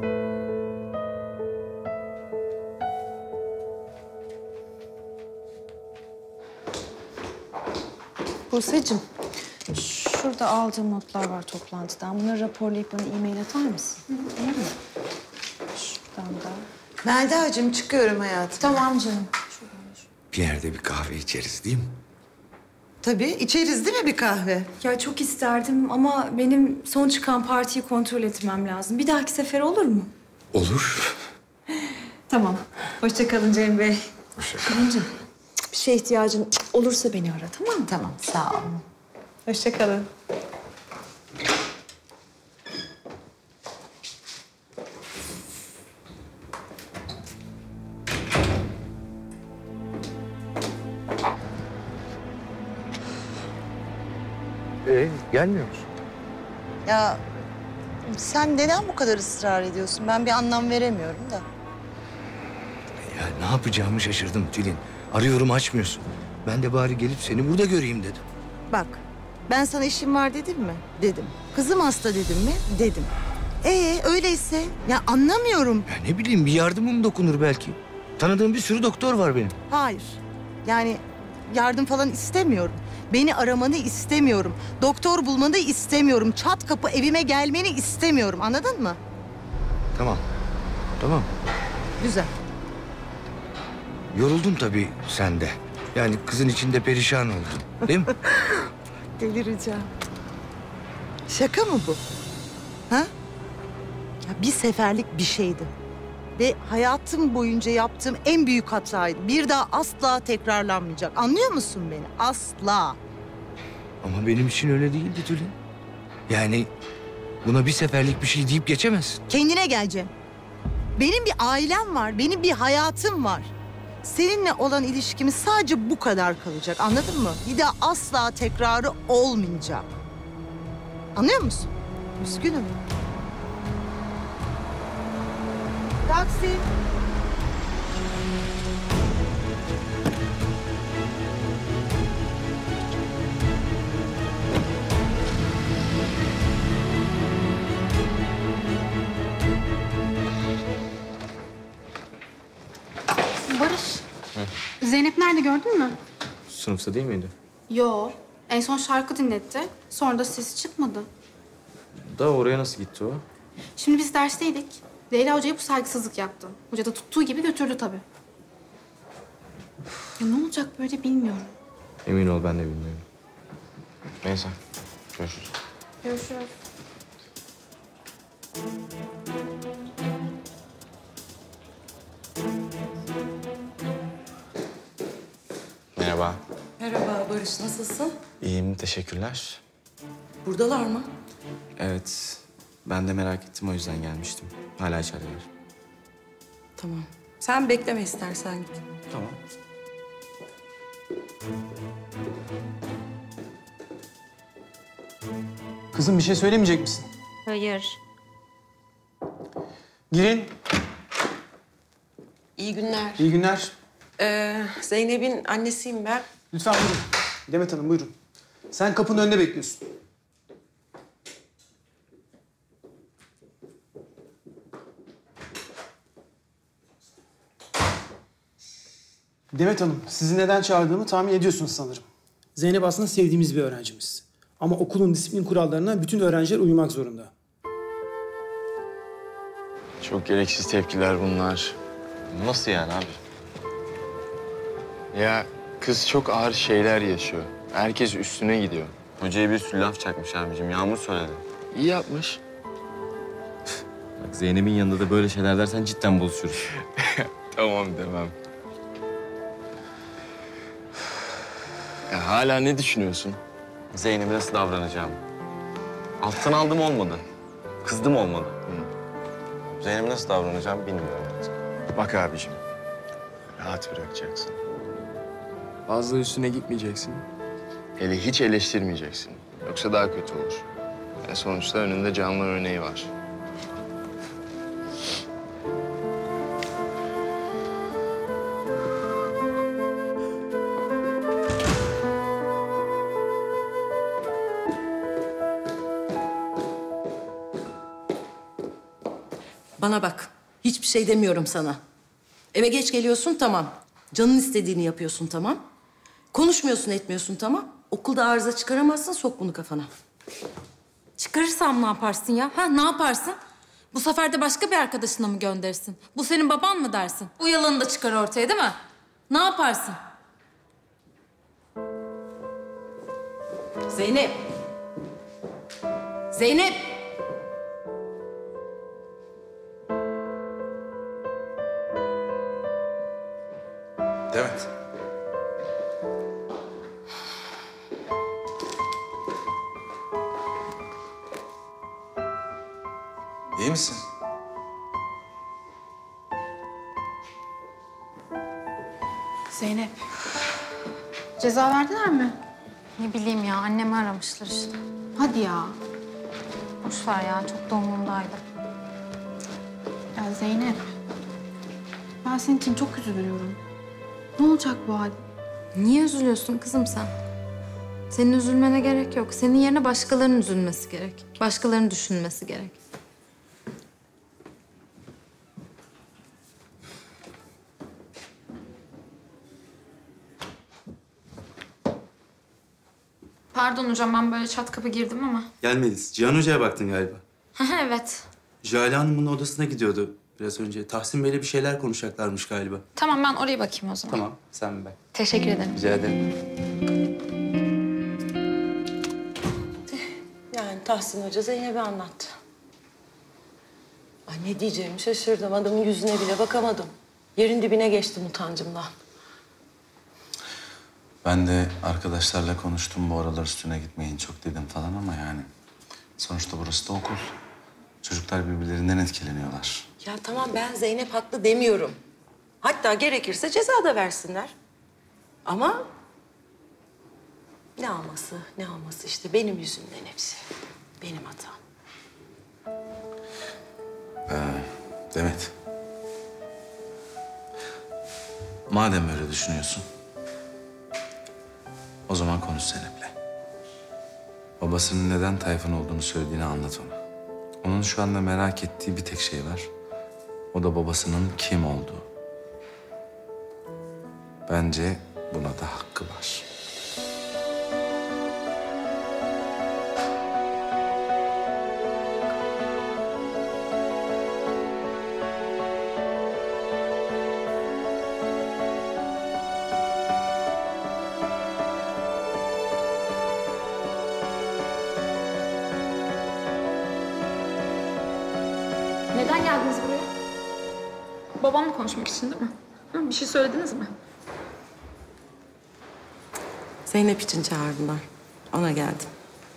Buse'cim, şurada aldığım notlar var toplantıdan. Bunları raporlayıp bana e-mail atar mısın? Olur mu? Şuradan da. Melda'cığım çıkıyorum hayatım. Tamam canım. Bir yerde bir kahve içeriz değil mi? Tabii içeriz değil mi bir kahve? Ya çok isterdim ama benim son çıkan partiyi kontrol etmem lazım. Bir dahaki sefer olur mu? Olur. Tamam. Hoşça kalın Cem Bey. Hoşça kalın. Bir şeye ihtiyacın olursa beni ara, tamam mı? Tamam, sağ ol. Hoşça kalın. Ee, gelmiyor musun? Ya sen neden bu kadar ısrar ediyorsun? Ben bir anlam veremiyorum da. Ya ne yapacağımı şaşırdım Tülin. Arıyorum açmıyorsun. Ben de bari gelip seni burada göreyim dedim. Bak, ben sana işim var dedim mi? Dedim. Kızım hasta dedim mi? Dedim. Ee öyleyse ya anlamıyorum. Ya ne bileyim bir yardımım dokunur belki. Tanıdığım bir sürü doktor var benim. Hayır. Yani yardım falan istemiyorum. Beni aramanı istemiyorum. Doktor bulmanı istemiyorum. Çat kapı evime gelmeni istemiyorum. Anladın mı? Tamam. Tamam. Güzel. Yoruldun tabii sen de. Yani kızın içinde perişan oldun. Değil mi? Delireceğim. Şaka mı bu? Ha? Ya bir seferlik bir şeydi. Ve hayatım boyunca yaptığım en büyük hataydı. Bir daha asla tekrarlanmayacak. Anlıyor musun beni? Asla. Ama benim için öyle değildi Tülin. Yani buna bir seferlik bir şey deyip geçemezsin. Kendine geleceğim. Benim bir ailem var. Benim bir hayatım var. Seninle olan ilişkimiz sadece bu kadar kalacak. Anladın mı? Bir daha asla tekrarı olmayacak. Anlıyor musun? Üzgünüm. Taksi. Barış, Zeynep nerede gördün mü? Sınıfta değil miydi? Yo, en son şarkı dinletti. Sonra da sesi çıkmadı. Da oraya nasıl gitti o? Şimdi biz dersteydik. Leyla Hoca'ya bu saygısızlık yaptı. Hoca da tuttuğu gibi götürdü tabii. Ya ne olacak böyle bilmiyorum. Emin ol ben de bilmiyorum. Neyse, görüşürüz. Görüşürüz. Merhaba. Merhaba Barış, nasılsın? İyiyim, teşekkürler. Buradalar mı? Evet, ben de merak ettim o yüzden gelmiştim. Hala içerideler. Tamam. Sen bekleme istersen git. Tamam. Kızım bir şey söylemeyecek misin? Hayır. Girin. İyi günler. İyi günler. Ee, Zeynep'in annesiyim ben. Lütfen buyurun. Demet Hanım buyurun. Sen kapının önünde bekliyorsun. Demet Hanım, sizi neden çağırdığımı tahmin ediyorsunuz sanırım. Zeynep aslında sevdiğimiz bir öğrencimiz. Ama okulun disiplin kurallarına bütün öğrenciler uymak zorunda. Çok gereksiz tepkiler bunlar. Nasıl yani abi? Ya kız çok ağır şeyler yaşıyor. Herkes üstüne gidiyor. Hocaya bir sürü laf çakmış abicim. Yağmur söyledi. İyi yapmış. Bak Zeynep'in yanında da böyle şeyler dersen cidden buluşuruz. Tamam demem. Ya hala ne düşünüyorsun? Zeynep'e nasıl davranacağım? Alttan aldım olmadı. Kızdım olmadı. Hı. Zeynep'e nasıl davranacağım bilmiyorum artık. Bak abiciğim, rahat bırakacaksın. Fazla üstüne gitmeyeceksin. Hele hiç eleştirmeyeceksin. Yoksa daha kötü olur. Yani sonuçta önünde canlı örneği var. Bana bak, hiçbir şey demiyorum sana. Eve geç geliyorsun, tamam. Canın istediğini yapıyorsun, tamam. Konuşmuyorsun, etmiyorsun, tamam. Okulda arıza çıkaramazsın, sok bunu kafana. Çıkarırsam ne yaparsın ya? Ha, ne yaparsın? Bu sefer de başka bir arkadaşına mı gönderirsin? Bu senin baban mı dersin? Bu yalanı da çıkar ortaya değil mi? Ne yaparsın? Zeynep. Zeynep. Demet. İyi misin? Zeynep. Ceza verdiler mi? Ne bileyim ya, annemi aramışlar işte. Hadi ya. Boş ver ya, çok da umurumdaydı. Ya Zeynep, ben senin için çok üzülüyorum. Ne olacak bu hal? Niye üzülüyorsun kızım sen? Senin üzülmene gerek yok. Senin yerine başkalarının üzülmesi gerek. Başkalarının düşünmesi gerek. Pardon hocam, ben böyle çat kapı girdim ama. Gel Melis, Cihan Hoca'ya baktın galiba. Evet. Jale Hanım'ın odasına gidiyordu biraz önce. Tahsin Bey'le bir şeyler konuşacaklarmış galiba. Tamam, ben oraya bakayım o zaman. Tamam, sen bak. Teşekkür ederim. Rica ederim. Yani Tahsin Hoca Zeynep'e anlattı. Ay ne diyeceğimi şaşırdım. Adamın yüzüne bile bakamadım. Yerin dibine geçtim utancımdan. Ben de arkadaşlarla konuştum, bu aralar üstüne gitmeyin çok dedim falan ama yani... Sonuçta burası da okul. Çocuklar birbirlerinden etkileniyorlar. Ya tamam, ben Zeynep haklı demiyorum. Hatta gerekirse ceza da versinler. Ama... Ne alması, ne alması işte benim yüzümden hepsi. Benim hatam. Ee, Demet. Madem öyle düşünüyorsun... O zaman konuş Zeynep'le. Babasının neden Tayfun olduğunu söylediğini anlat ona. Onun şu anda merak ettiği bir tek şey var. O da babasının kim olduğu. Bence buna da hakkı var. Neden geldiniz buraya? Babamla konuşmak için değil mi? Hı, bir şey söylediniz mi? Zeynep için çağırdılar. Ona geldim.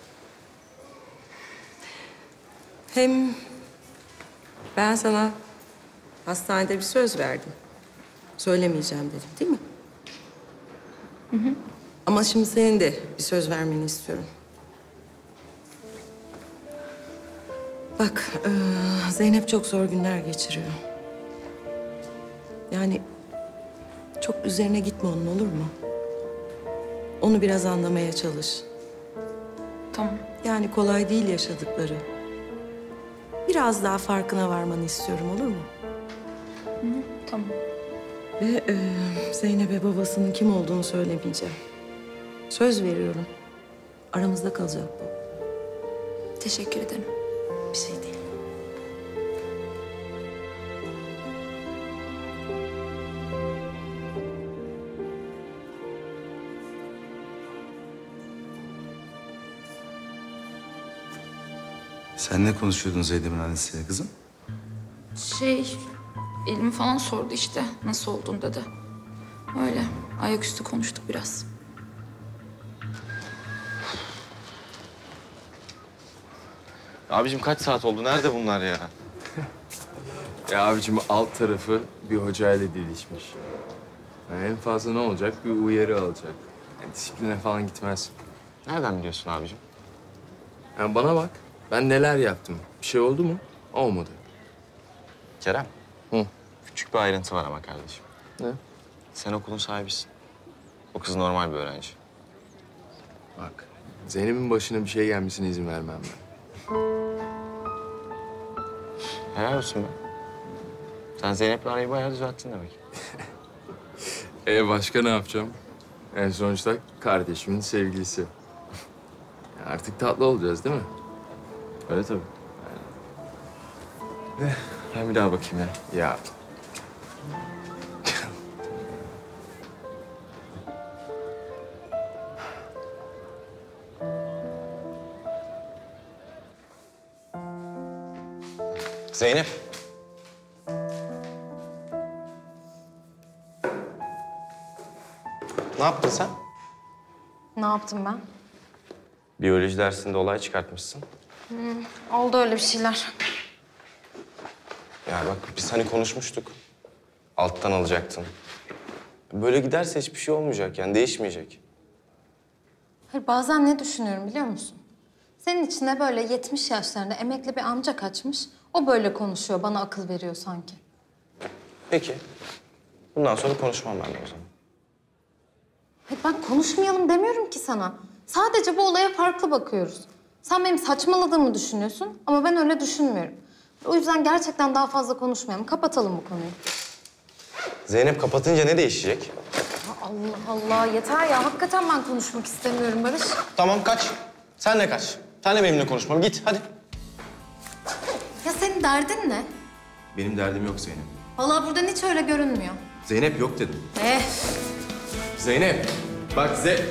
Hem ben sana hastanede bir söz verdim. Söylemeyeceğim dedim, değil mi? Hı hı. Ama şimdi senin de bir söz vermeni istiyorum. Bak, e, Zeynep çok zor günler geçiriyor. Yani çok üzerine gitme onun, olur mu? Onu biraz anlamaya çalış. Tamam. Yani kolay değil yaşadıkları. Biraz daha farkına varmanı istiyorum, olur mu? Hı hı, tamam. Ve e, Zeynep'e babasının kim olduğunu söylemeyeceğim. Söz veriyorum. Aramızda kalacak bu. Teşekkür ederim. Bir şey değil. Sen ne konuşuyordun Zeynep'in annesiyle kızım? Şey, elimi falan sordu işte. Nasıl oldun dedi. Öyle, ayaküstü konuştuk biraz. Abicim kaç saat oldu? Nerede bunlar ya? Ya abicim alt tarafı bir hocayla didişmiş. Yani en fazla ne olacak? Bir uyarı alacak. Yani disipline falan gitmez. Nereden biliyorsun abicim? Yani bana bak. Ben neler yaptım? Bir şey oldu mu? Olmadı. Kerem. Hı. Küçük bir ayrıntı var ama kardeşim. Ne? Sen okulun sahibisin. O kız normal bir öğrenci. Bak, Zeynep'in başına bir şey gelmesine izin vermem ben. Helal olsun be. Sen Zeynep'le arayı bayağı düzelttin demek. E başka ne yapacağım? En sonuçta kardeşimin sevgilisi. Ya artık tatlı olacağız değil mi? Öyle tabii. Eh, ben bir daha bakayım ya. Ya Zeynep. Ne yaptın sen? Ne yaptım ben? Biyoloji dersinde olay çıkartmışsın. Hmm, oldu öyle bir şeyler. Ya bak biz hani konuşmuştuk. Alttan alacaktın. Böyle giderse hiçbir şey olmayacak yani değişmeyecek. Hayır, bazen ne düşünüyorum biliyor musun? Senin içine böyle yetmiş yaşlarında emekli bir amca kaçmış. O böyle konuşuyor, bana akıl veriyor sanki. Peki. Bundan sonra konuşmam ben de o zaman. Hayır, ben konuşmayalım demiyorum ki sana. Sadece bu olaya farklı bakıyoruz. Sen benim saçmaladığımı düşünüyorsun ama ben öyle düşünmüyorum. O yüzden gerçekten daha fazla konuşmayalım. Kapatalım bu konuyu. Zeynep kapatınca ne değişecek? Ya Allah Allah, yeter ya. Hakikaten ben konuşmak istemiyorum Barış. Tamam kaç. Sen de kaç. Sen de benimle konuşmam. Git hadi. Ya senin derdin ne? benim derdim yok Zeynep. Vallahi buradan hiç öyle görünmüyor. Zeynep yok dedim. Eh. Zeynep. Bak Ze...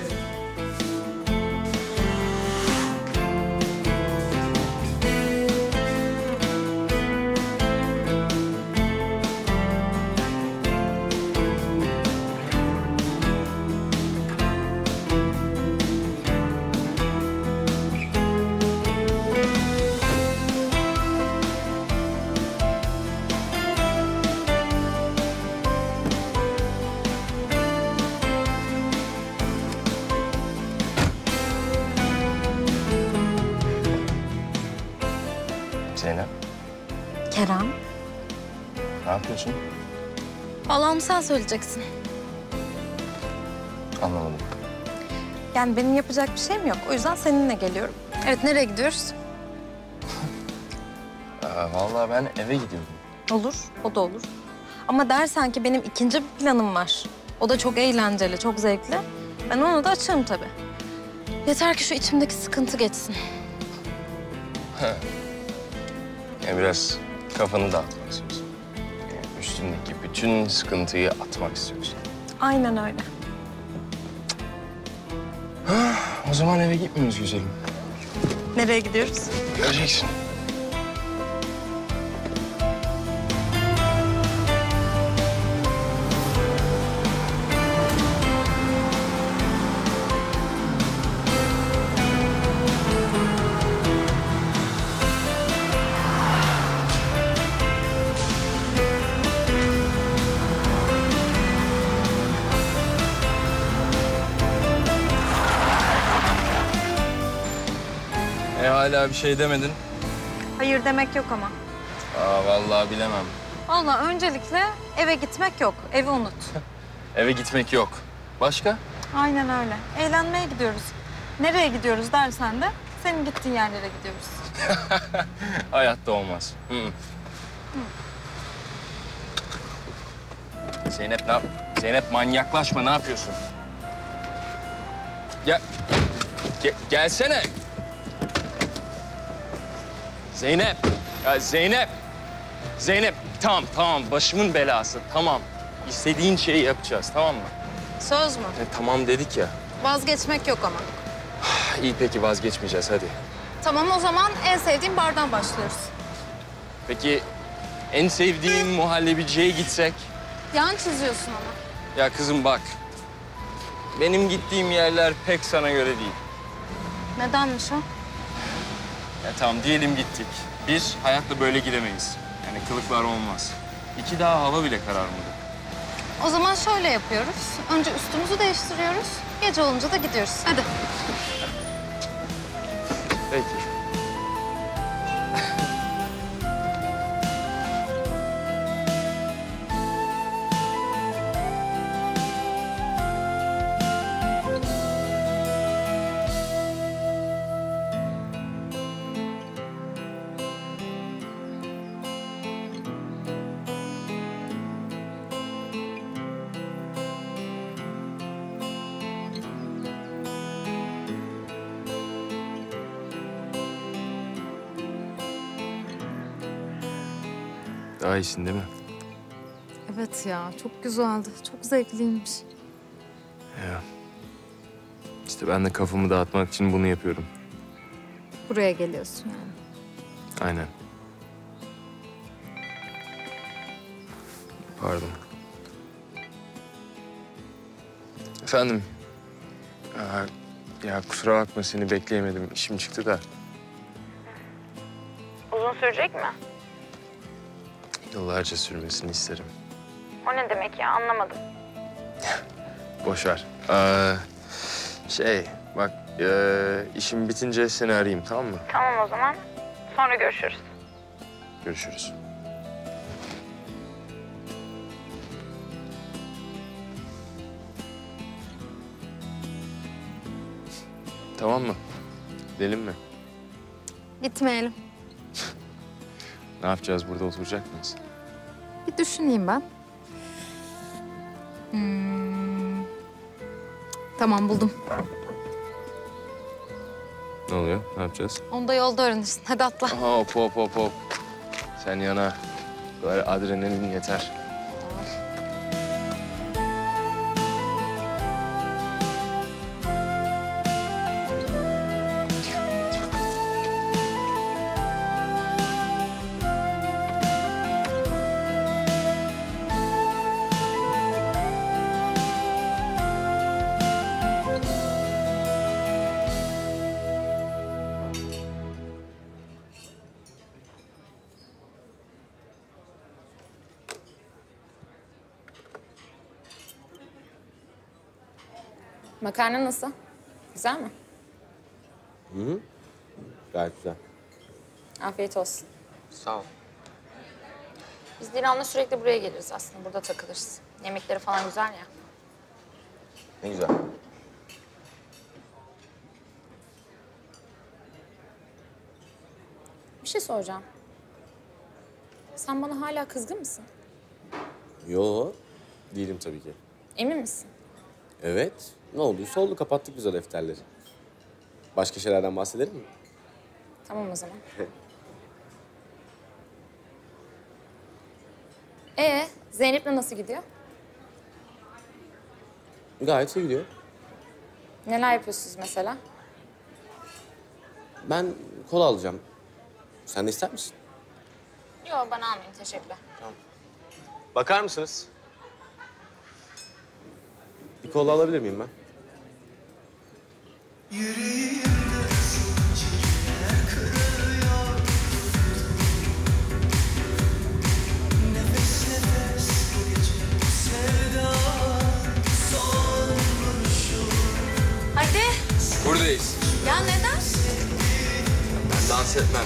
Zeynep. Kerem. Ne yapıyorsun? Vallahi onu sen söyleyeceksin. Anlamadım. Yani benim yapacak bir şeyim yok. O yüzden seninle geliyorum. Evet, nereye gidiyoruz? Aa, vallahi ben eve gidiyordum. Olur, o da olur. Ama dersen ki benim ikinci bir planım var. O da çok eğlenceli, çok zevkli. Ben onu da açarım tabii. Yeter ki şu içimdeki sıkıntı geçsin. Yani biraz kafanı dağıtmak istiyorsun. Yani üstündeki bütün sıkıntıyı atmak istiyorsun. Aynen öyle. O zaman eve gitmiyoruz güzelim. Nereye gidiyoruz? Göreceksin. E hala bir şey demedin. Hayır demek yok ama. Aa vallahi bilemem. Vallahi öncelikle eve gitmek yok. Evi unut. Eve gitmek yok. Başka? Aynen öyle. Eğlenmeye gidiyoruz. Nereye gidiyoruz dersen de senin gittiğin yerlere gidiyoruz. Hayatta olmaz. Hı -hı. Zeynep ne yap? Zeynep manyaklaşma, ne yapıyorsun? Gel. Ge gelsene. Zeynep. Ya Zeynep. Zeynep tamam tamam başımın belası tamam. İstediğin şeyi yapacağız tamam mı? Söz mü? E, tamam dedik ya. Vazgeçmek yok ama. İyi peki vazgeçmeyeceğiz hadi. Tamam, o zaman en sevdiğim bardan başlıyoruz. Peki en sevdiğin muhallebiciye gitsek? Yan çiziyorsun ama. Ya kızım bak. Benim gittiğim yerler pek sana göre değil. Nedenmiş o? Ya tamam diyelim gittik. Bir, hayatta böyle gidemeyiz. Yani kılıklar olmaz. İki, daha hava bile kararmadı. O zaman şöyle yapıyoruz. Önce üstümüzü değiştiriyoruz. Gece olunca da gidiyoruz. Hadi. Peki. Daha iyisin değil mi? Evet ya, çok güzeldi. Çok zevkliymiş. Ya. İşte ben de kafamı dağıtmak için bunu yapıyorum. Buraya geliyorsun yani. Aynen. Pardon. Efendim. Aa, ya kusura bakma seni bekleyemedim. İşim çıktı da. Uzun sürecek mi? Yıllarca sürmesini isterim. O ne demek ya, anlamadım. Boş ver. Ee, şey bak ee, işim bitince seni arayayım tamam mı? Tamam o zaman. Sonra görüşürüz. Görüşürüz. Tamam mı? Gidelim mi? Gitmeyelim. Ne yapacağız? Burada oturacak mıyız? Bir düşüneyim ben. Hmm. Tamam, buldum. Ne oluyor? Ne yapacağız? Onu da yolda öğrenirsin. Hadi atla. Aha, hop hop hop hop. Sen yana. Böyle adrenalin yeter. Makarna nasıl? Güzel mi? Hı hı. Gayet güzel. Afiyet olsun. Sağ ol. Biz Dilan'la sürekli buraya geliriz aslında. Burada takılırız. Yemekleri falan güzel ya. Ne güzel. Bir şey soracağım. Sen bana hala kızgın mısın? Yo, değilim tabii ki. Emin misin? Evet, ne olduysa oldu. Kapattık biz o defterleri. Başka şeylerden bahsedelim mi? Tamam o zaman. Ee, Zeynep'le nasıl gidiyor? Gayet iyi gidiyor. Neler yapıyorsunuz mesela? Ben kola alacağım. Sen de ister misin? Yok, bana almayın. Teşekkürler. Bakar mısınız? Bir kola alabilir miyim ben? Hadi. Buradayız. Ya neden? Ben dans etmem.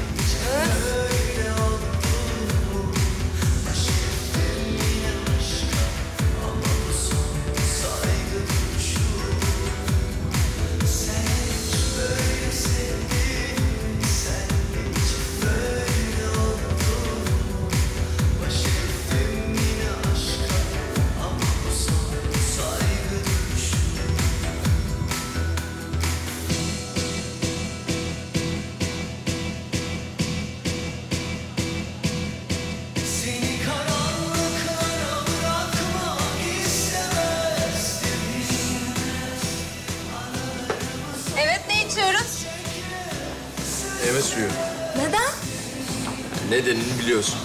Evet, ne içiyoruz? Meyve suyu. Neden? Nedenini biliyorsun.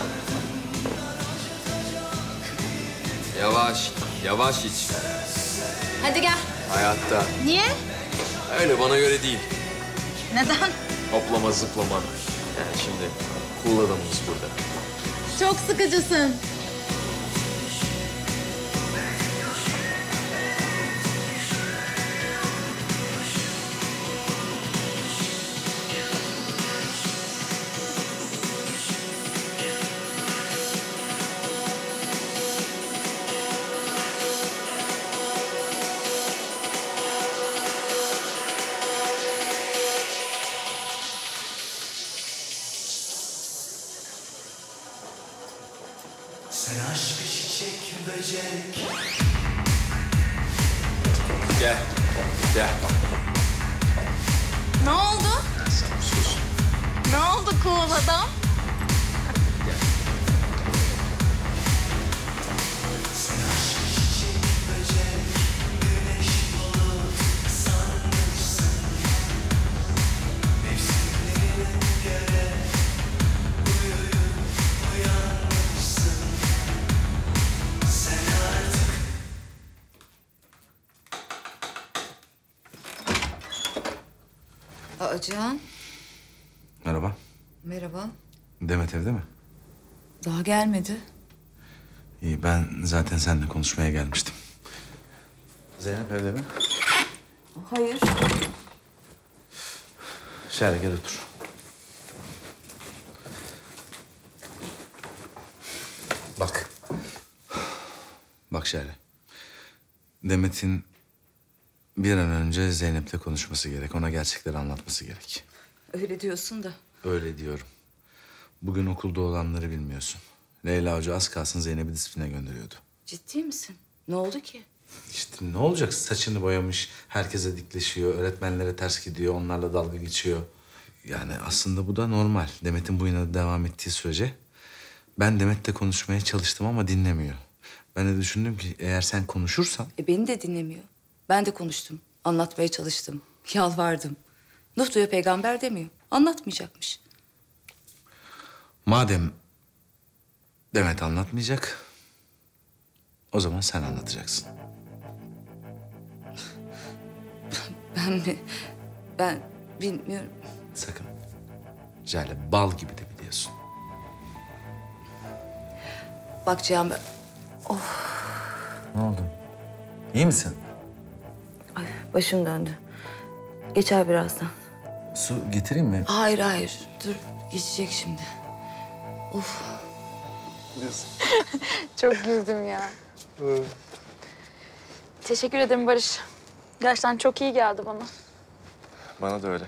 Yavaş, yavaş iç. Hadi gel. Hayatta. Niye? Öyle bana göre değil. Neden? Hoplama zıplama. Yani şimdi cool adamımız burada. Çok sıkıcısın. Sen aşk çiçek böcek. Gel. Gel. Ne oldu? Sus. Ne oldu cool adam? Sen aşk çiçek böcek. Güneş bulut sanırsın. Mevsimlerine göre uyuyup uyanmışsın. Sen artık Aa Cihan, Merhaba. merhaba. Demet evde mi? Daha gelmedi. İyi, ben zaten seninle konuşmaya gelmiştim. Zeynep evde mi? Hayır. Şöyle gel otur. Bak. Bak Şale. Demet'in bir an önce Zeynep'le konuşması gerek. Ona gerçekleri anlatması gerek. Öyle diyorsun da. Öyle diyorum. Bugün okulda olanları bilmiyorsun. Leyla Hoca az kalsın Zeynep'i disipline gönderiyordu. Ciddi misin? Ne oldu ki? İşte ne olacak? Saçını boyamış, herkese dikleşiyor, öğretmenlere ters gidiyor, onlarla dalga geçiyor. Yani aslında bu da normal. Demet'in bu inadı devam ettiği sürece. Ben Demet'le konuşmaya çalıştım ama dinlemiyor. Ben de düşündüm ki eğer sen konuşursan... E beni de dinlemiyor. Ben de konuştum. Anlatmaya çalıştım. Yalvardım. Nuh diyor peygamber demiyor. Anlatmayacakmış. Madem Demet anlatmayacak, o zaman sen anlatacaksın. Ben mi? Ben bilmiyorum. Sakın. Jale bal gibi de biliyorsun. Bak Cihan ben... Ne oldu? İyi misin? Ay, başım döndü. Geçer birazdan. Su getireyim mi? Hayır hayır. Dur geçecek şimdi. Of. Çok güldüm ya. Teşekkür ederim Barış. Gerçekten çok iyi geldi bana. Bana da öyle.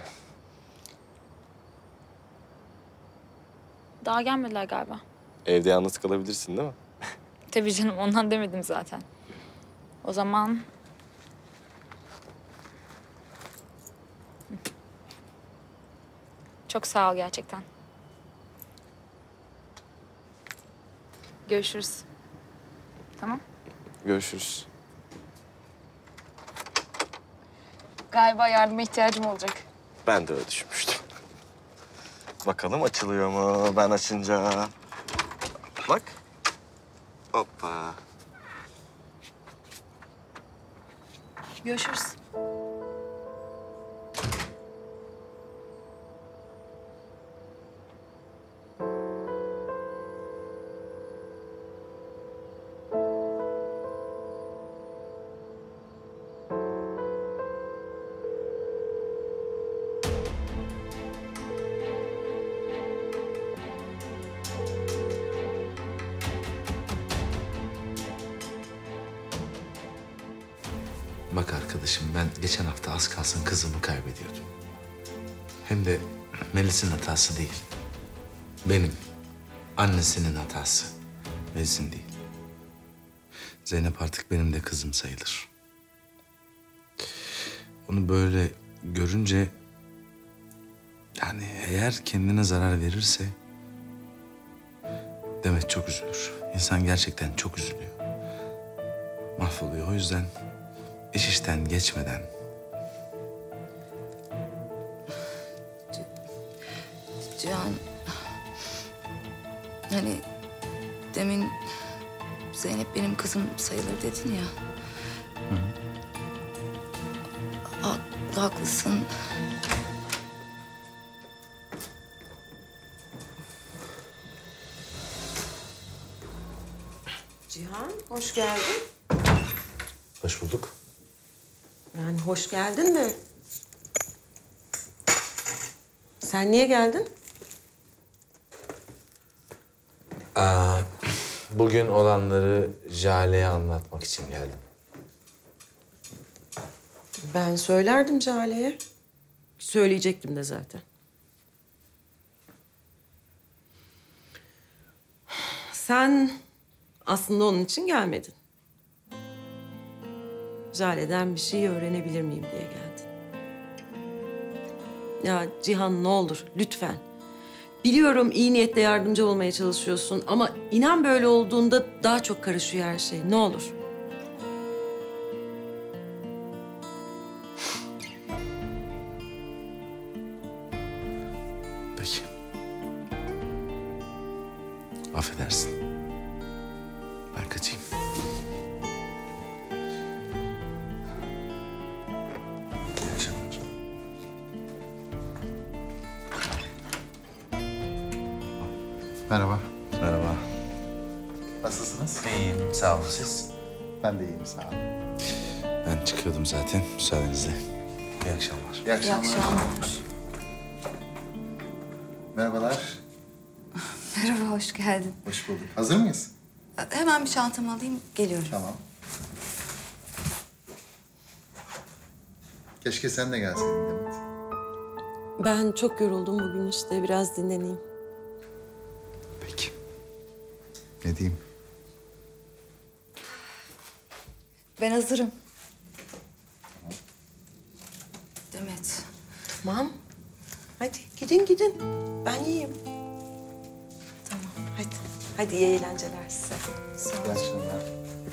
Daha gelmediler galiba. Evde yalnız kalabilirsin değil mi? Tabii canım, ondan demedim zaten. O zaman... Çok sağ ol gerçekten. Görüşürüz. Tamam. Görüşürüz. Galiba yardıma ihtiyacım olacak. Ben de öyle düşünmüştüm. Bakalım açılıyor mu ben açınca? Bak. Hoppa. Görüşürüz. Bak arkadaşım, ben geçen hafta az kalsın kızımı kaybediyordum. Hem de Melis'in hatası değil. Benim, annesinin hatası. Melis'in değil. Zeynep artık benim de kızım sayılır. Onu böyle görünce... Yani eğer kendine zarar verirse... Demet çok üzülür. İnsan gerçekten çok üzülüyor. Mahvoluyor. O yüzden iş işten geçmeden... Cihan... Hani demin Zeynep benim kızım sayılır dedin ya. Hı hı. Ha, haklısın. Hoş geldin. Hoş bulduk. Yani hoş geldin de... Sen niye geldin? Aa, bugün olanları Jale'ye anlatmak için geldim. Ben söylerdim Jale'ye. Söyleyecektim de zaten. Sen aslında onun için gelmedin. Jale'den bir şey öğrenebilir miyim diye geldin. Ya Cihan ne olur lütfen. Biliyorum iyi niyetle yardımcı olmaya çalışıyorsun ama inan böyle olduğunda daha çok karışıyor her şey. Ne olur. Peki. Affedersin. Ben kaçayım. İyi akşamlar. Merhaba. Merhaba. Nasılsınız? İyiyim, sağ olun siz. Ben de iyiyim, sağ olun. Ben çıkıyordum zaten, müsaadenizle. İyi akşamlar. İyi akşamlar. Merhabalar. Merhaba, hoş geldin. Hoş bulduk. Hazır mıyız? Hemen bir çantamı alayım, geliyorum. Tamam. Keşke sen de gelseydin Demet. Ben çok yoruldum bugün işte. Biraz dinleneyim. Peki. Ne diyeyim? Ben hazırım. Demet. Tamam. Hadi gidin gidin. Ben yiyeyim. Tamam hadi. Hadi iyi eğlenceler size. Sağ İyi akşamlar.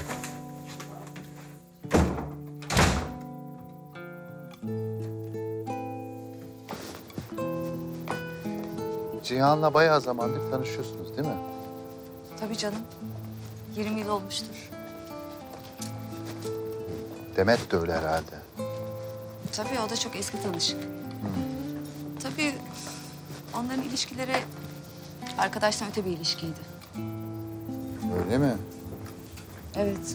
Cihan'la bayağı zamandır tanışıyorsunuz değil mi? Tabii canım. yirmi yıl olmuştur. Demet de öyle herhalde. Tabii o da çok eski tanışık. Tabii onların ilişkileri arkadaştan öte bir ilişkiydi. Öyle mi? Evet.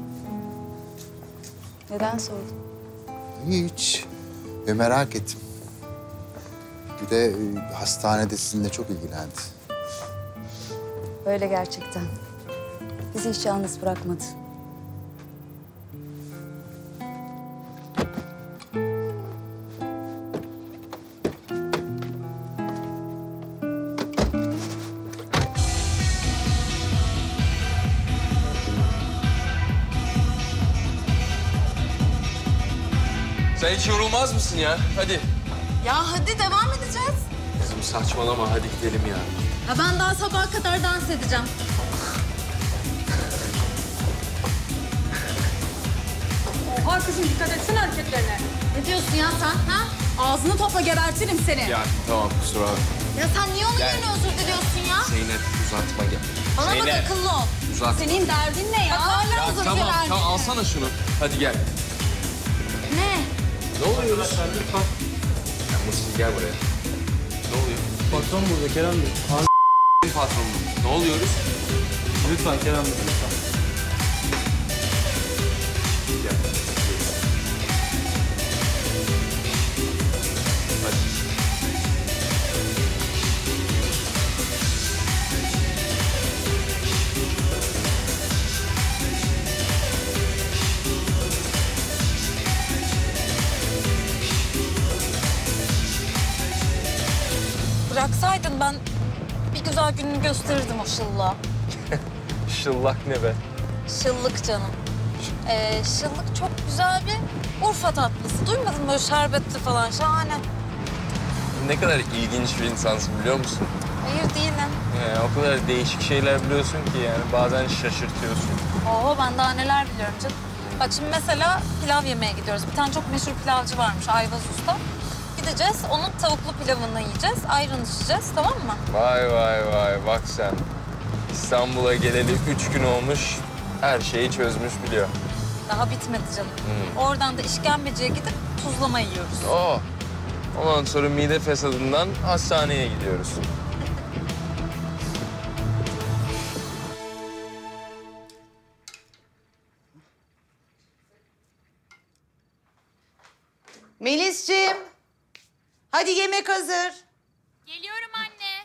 Neden sordun? Hiç. Ve merak ettim. Bir de e, hastanede sizinle çok ilgilendi. Öyle gerçekten. Bizi hiç yalnız bırakmadı. Sen hiç yorulmaz mısın ya? Hadi. Ya hadi devam edeceğiz. Kızım saçmalama, hadi gidelim ya. Ya ben daha sabaha kadar dans edeceğim. Oha kızım dikkat etsene hareketlerine. Ne diyorsun ya sen ha? Ağzını topla gebertirim seni. Ya tamam, kusura bakma. Ya sen niye onun Gel. yerine özür diliyorsun ya? Zeynep uzatma gel. Bana bak Zeynep. akıllı ol. Uzatma. Senin derdin ne ya? Bak hala Ya uzatıyor tamam, vermedi. tamam alsana şunu. Hadi gel. Ne? Ne oluyor? Lütfen. Ya Musil gel buraya. Ne oluyor? Patron burada Kerem Bey. Patronum. Ne oluyoruz? Lütfen Kerem Bey, lütfen. Gel. Hadi. Bıraksaydın ben bir güzel gününü gösterirdim o şıllığa. Şıllak ne be? Şıllık canım. Ee, şıllık çok güzel bir Urfa tatlısı. Duymadın mı böyle şerbetli falan? Şahane. Ne kadar ilginç bir insansın biliyor musun? Hayır değilim. Yani o kadar değişik şeyler biliyorsun ki yani bazen şaşırtıyorsun. Oo ben daha neler biliyorum canım. Bak şimdi mesela pilav yemeye gidiyoruz. Bir tane çok meşhur pilavcı varmış Ayvaz Usta. Gideceğiz, onun tavuklu pilavını yiyeceğiz, ayran içeceğiz, tamam mı? Vay vay vay bak sen. İstanbul'a geleli üç gün olmuş, her şeyi çözmüş biliyor. Daha bitmedi canım. Hmm. Oradan da işkembeciye gidip tuzlama yiyoruz. Oo. Ondan sonra mide fesadından hastaneye gidiyoruz. Melisciğim. Hadi yemek hazır. Geliyorum anne.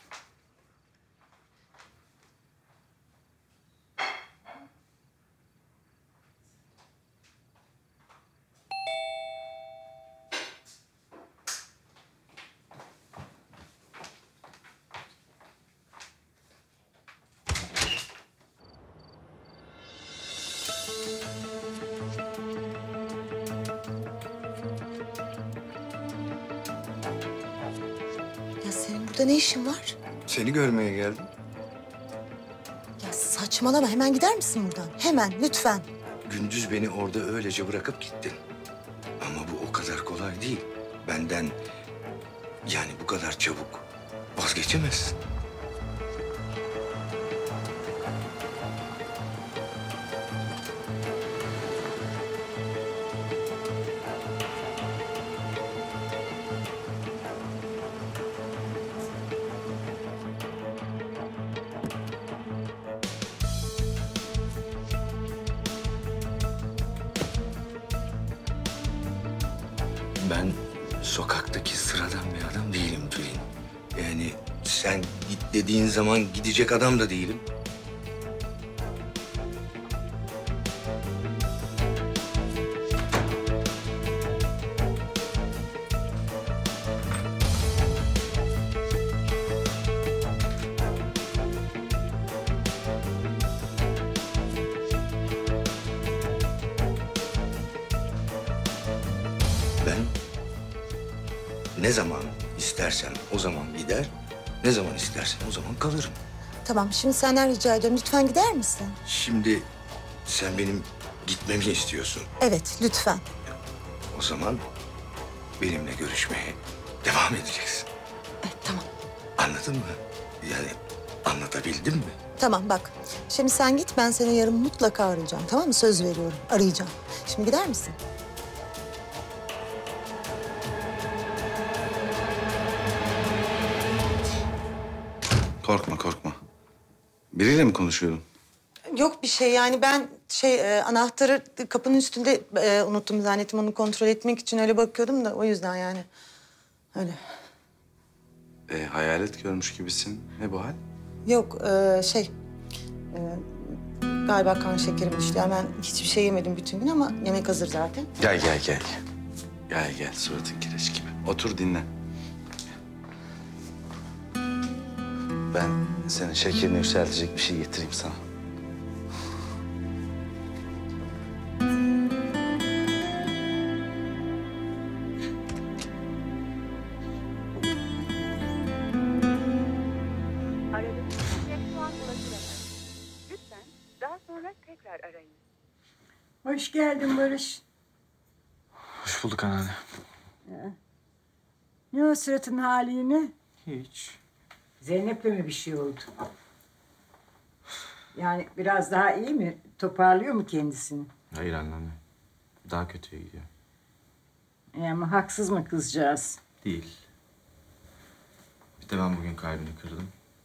Ya senin burada ne işin var? Seni görmeye geldim. Ya saçmalama, hemen gider misin buradan? Hemen, lütfen. Gündüz beni orada öylece bırakıp gittin. Ama bu o kadar kolay değil. Benden yani bu kadar çabuk vazgeçemezsin. Ben sokaktaki sıradan bir adam değilim Tülin. Yani sen git dediğin zaman gidecek adam da değilim. Ben ne zaman istersem o zaman gider, ne zaman istersem o zaman kalırım. Tamam, şimdi senden rica ediyorum. Lütfen gider misin? Şimdi sen benim gitmemi istiyorsun. Evet, lütfen. O zaman benimle görüşmeye devam edeceksin. Evet, tamam. Anladın mı? Yani anlatabildim mi? Tamam bak. Şimdi sen git, ben seni yarın mutlaka arayacağım. Tamam mı? Söz veriyorum. Arayacağım. Şimdi gider misin? Korkma korkma. Biriyle mi konuşuyordun? Yok bir şey yani ben şey e, anahtarı kapının üstünde e, unuttum zannettim, onu kontrol etmek için öyle bakıyordum da o yüzden yani. Öyle. E, hayalet görmüş gibisin. Ne bu hal? Yok e, şey e, galiba kan şekerim düştü. Yani ben hiçbir şey yemedim bütün gün ama yemek hazır zaten. Gel gel gel. Gel gel suratın kireç gibi. Otur dinle. Ben senin şekerini yükseltecek bir şey getireyim sana. Aradığınız kişiye şu an ulaşılamaz. Lütfen daha sonra tekrar arayın. Hoş geldin Barış. Hoş bulduk anneanne. Ya. Ne o suratın hali yine? Hiç. Zeynep'le mi bir şey oldu? Yani biraz daha iyi mi? Toparlıyor mu kendisini? Hayır anneanne. Daha kötüye gidiyor. E ama haksız mı kızcağız? Değil. Bir de ben bugün kalbini kırdım.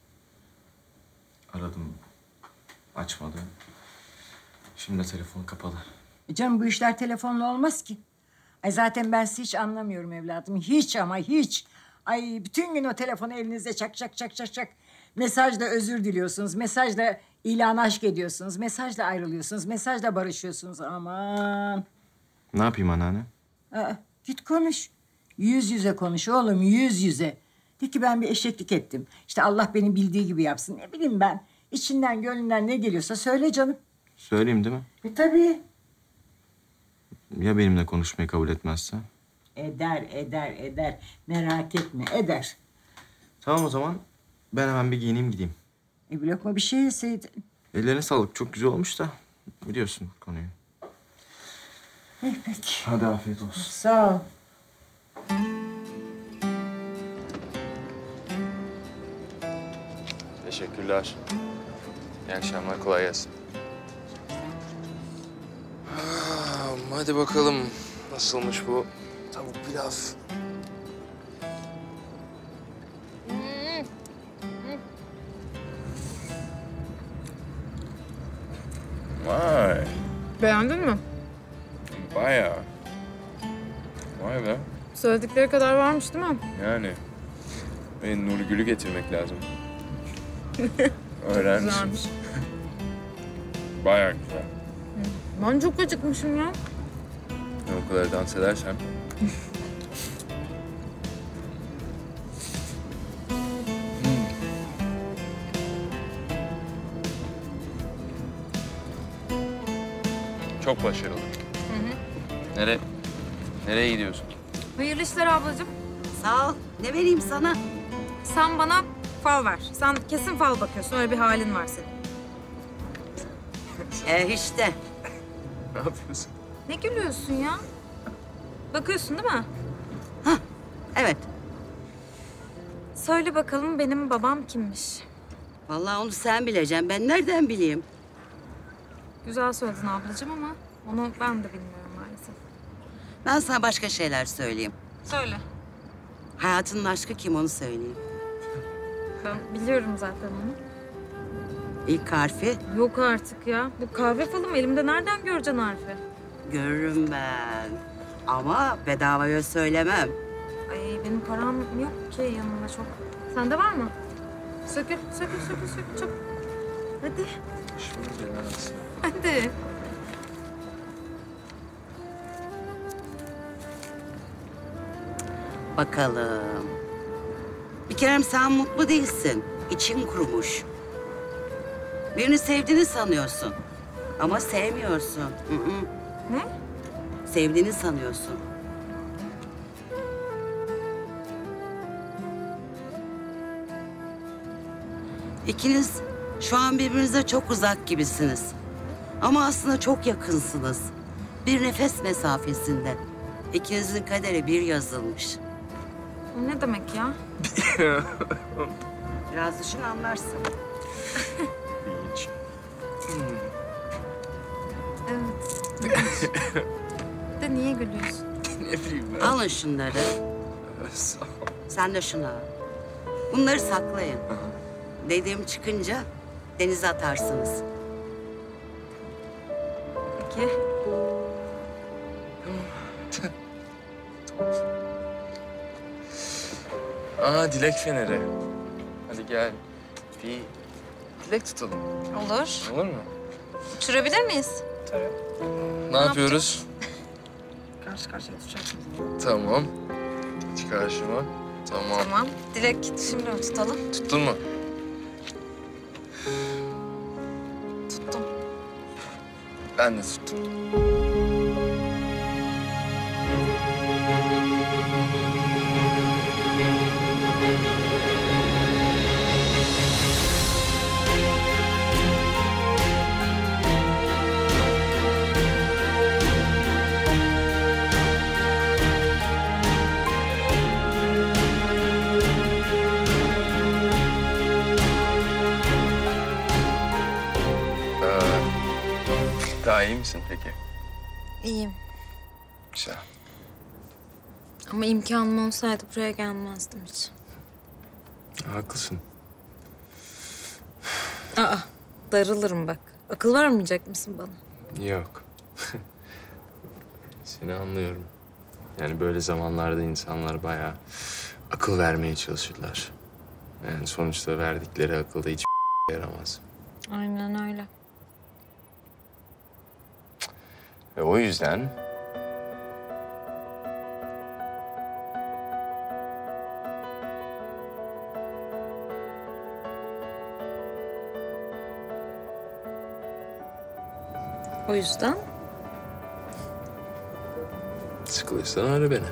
Aradım. Açmadı. Şimdi de telefon kapalı. E canım bu işler telefonla olmaz ki. Ay zaten ben sizi hiç anlamıyorum evladım. Hiç ama hiç. Ay bütün gün o telefonu elinizde çak çak çak çak çak. Mesajla özür diliyorsunuz. Mesajla ilan aşk ediyorsunuz. Mesajla ayrılıyorsunuz. Mesajla barışıyorsunuz. Aman. Ne yapayım anneanne? Aa, git konuş. Yüz yüze konuş oğlum, yüz yüze. De ki ben bir eşeklik ettim. İşte Allah beni bildiği gibi yapsın. Ne bileyim ben. İçinden gönlünden ne geliyorsa söyle canım. Söyleyeyim değil mi? E tabii. Ya benimle konuşmayı kabul etmezse? Eder, eder, eder. Merak etme, eder. Tamam o zaman ben hemen bir giyineyim gideyim. E bir lokma bir şey yeseydin. Ellerine sağlık. Çok güzel olmuş da biliyorsun konuyu. Eh peki. Hadi afiyet olsun. Sağ ol. Teşekkürler. İyi akşamlar, kolay gelsin. Ah, hadi bakalım. Nasılmış bu tavuk pilav? Vay. Beğendin mi? Bayağı. Vay be. Söyledikleri kadar varmış değil mi? Yani. Ve Nurgül'ü getirmek lazım. Öğrenci. Güzelmiş. Bayağı güzel. Ben çok acıkmışım ya. O kadar dans edersem. Çok başarılı. Hı hı. Nere, nereye gidiyorsun? Hayırlı işler ablacığım. Sağ ol. Ne vereyim sana? Sen bana fal ver. Sen kesin fal bakıyorsun. Öyle bir halin var senin. E işte. Ne yapıyorsun? Ne gülüyorsun ya? Bakıyorsun değil mi? Evet. Söyle bakalım benim babam kimmiş? Vallahi onu sen bileceksin. Ben nereden bileyim? Güzel söyledin ablacığım ama onu ben de bilmiyorum maalesef. Ben sana başka şeyler söyleyeyim. Söyle. Hayatının aşkı kim onu söyleyeyim. Ben biliyorum zaten onu. İlk harfi Yok artık ya. Bu kahve falım elimde nereden göreceksin harfi? görürüm ben. Ama bedavaya söylemem. Ay benim param yok ki yanımda çok. Sende var mı? Sökül, sökül, sökül, sökül çabuk. Hadi. Şimdi gelmez. Hadi. Bakalım. Bir kere sen mutlu değilsin. İçin kurumuş. Birini sevdiğini sanıyorsun. Ama sevmiyorsun. Hı hı. Ne? Sevdiğini sanıyorsun. İkiniz şu an birbirinize çok uzak gibisiniz. Ama aslında çok yakınsınız. Bir nefes mesafesinde. İkinizin kaderi bir yazılmış. O ne demek ya? Biraz düşün anlarsın. Hiç. Evet. De niye gülüyorsun? Ne bileyim ben. Alın şunları. Sağ ol. Sen de şunu al. Bunları saklayın. Dediğim çıkınca denize atarsınız. Peki. Aa, dilek feneri. Hadi gel. Bir dilek tutalım. Olur. Olur mu? Uçurabilir miyiz? Ne, yapıyoruz? Karşı karşıya tutacağız. Tamam. Çıkar şunu. Tamam. Tamam. Dilek şimdi mi tutalım? Tuttun mu? Tuttum. Ben de tuttum. Daha iyi misin peki? İyiyim. Güzel. Ama imkanım olsaydı buraya gelmezdim hiç. Haklısın. Aa, darılırım bak. Akıl vermeyecek misin bana? Yok. Seni anlıyorum. Yani böyle zamanlarda insanlar bayağı akıl vermeye çalışırlar. Yani sonuçta verdikleri akıl da hiç yaramaz. Aynen öyle. Ve o yüzden O yüzden sıkılırsan ara beni.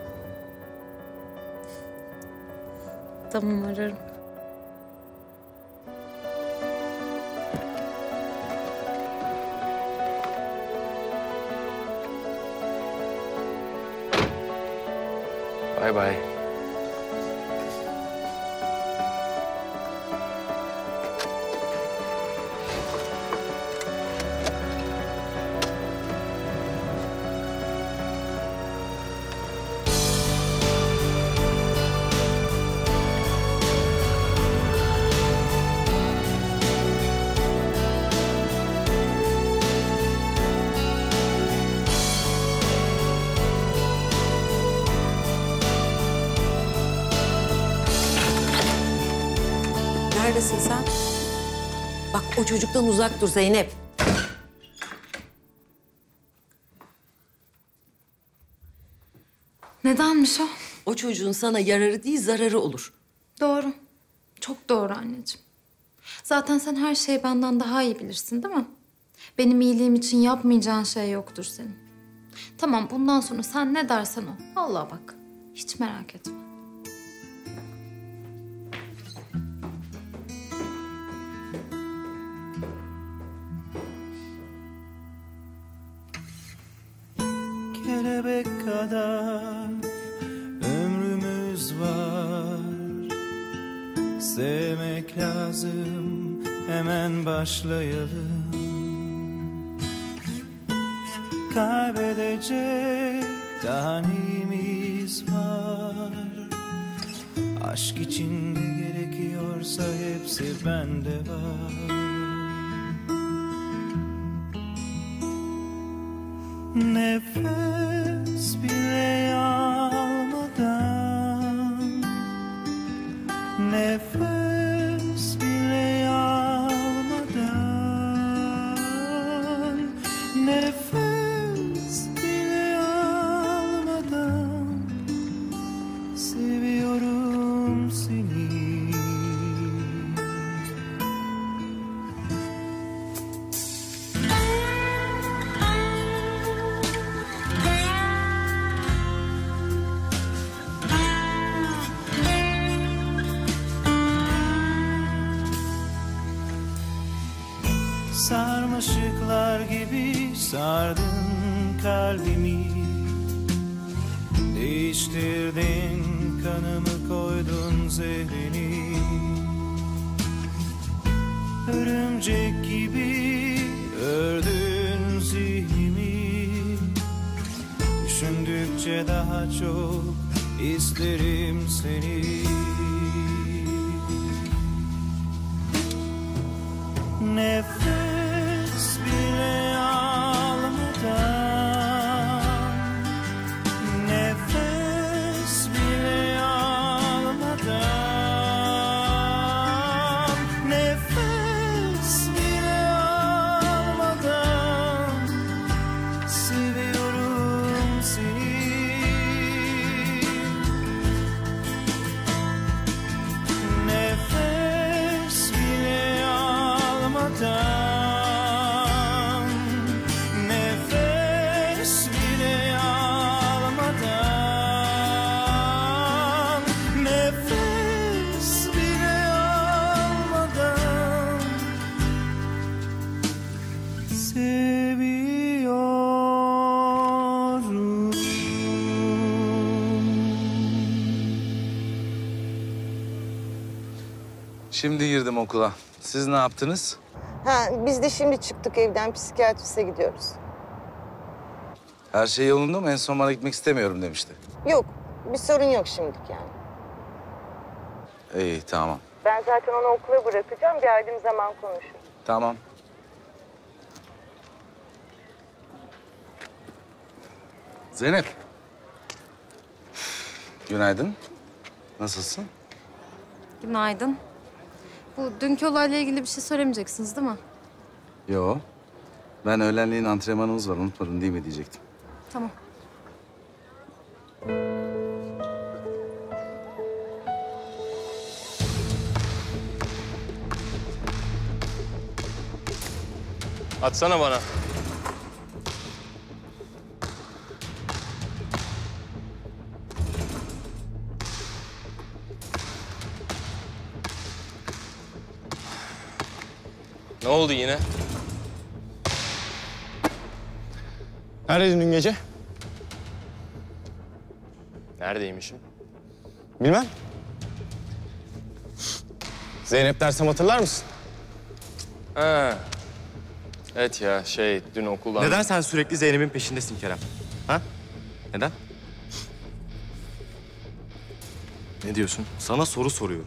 tamam ararım. Bay bay. Neredesin sen? Bak o çocuktan uzak dur Zeynep. Nedenmiş o? O çocuğun sana yararı değil zararı olur. Doğru. Çok doğru anneciğim. Zaten sen her şeyi benden daha iyi bilirsin değil mi? Benim iyiliğim için yapmayacağın şey yoktur senin. Tamam bundan sonra sen ne dersen o. Vallahi bak hiç merak etme. Kelebek kadar ömrümüz var. Sevmek lazım, hemen başlayalım. Kaybedecek daha neyimiz var? Aşk için ne gerekiyorsa hepsi bende var. Nefes bile almadan, nefes bile almadan, nefes bile almadan seviyorum seni. Sarmaşıklar gibi sardın kalbimi, değiştirdin kanımı, koydun zehrini. Örümcek gibi ördün zihnimi, düşündükçe daha çok isterim seni. Nefes bile almadan, nefes bile almadan, nefes bile almadan seviyorum seni. Nefes bile almadan, nefes bile almadan, nefes bile almadan seviyorum. Şimdi girdim okula. Siz ne yaptınız? Ha, biz de şimdi çıktık evden, psikiyatriste gidiyoruz. Her şey yolunda mı? En son bana gitmek istemiyorum demişti. Yok, bir sorun yok şimdilik yani. İyi, tamam. Ben zaten onu okula bırakacağım, geldiğim zaman konuşuruz. Tamam. Zeynep. Günaydın. Nasılsın? Günaydın. Bu dünkü olayla ilgili bir şey söylemeyeceksiniz değil mi? Yo. Ben öğlenleyin antrenmanımız var, unutmadın değil mi diyecektim. Tamam. Atsana bana. Ne oldu yine? Neredeydin dün gece? Neredeymişim? Bilmem. Zeynep dersem hatırlar mısın? Ha. Evet ya şey dün okuldan... Neden sen sürekli Zeynep'in peşindesin Kerem? Ha? Neden? Ne diyorsun? Sana soru soruyorum.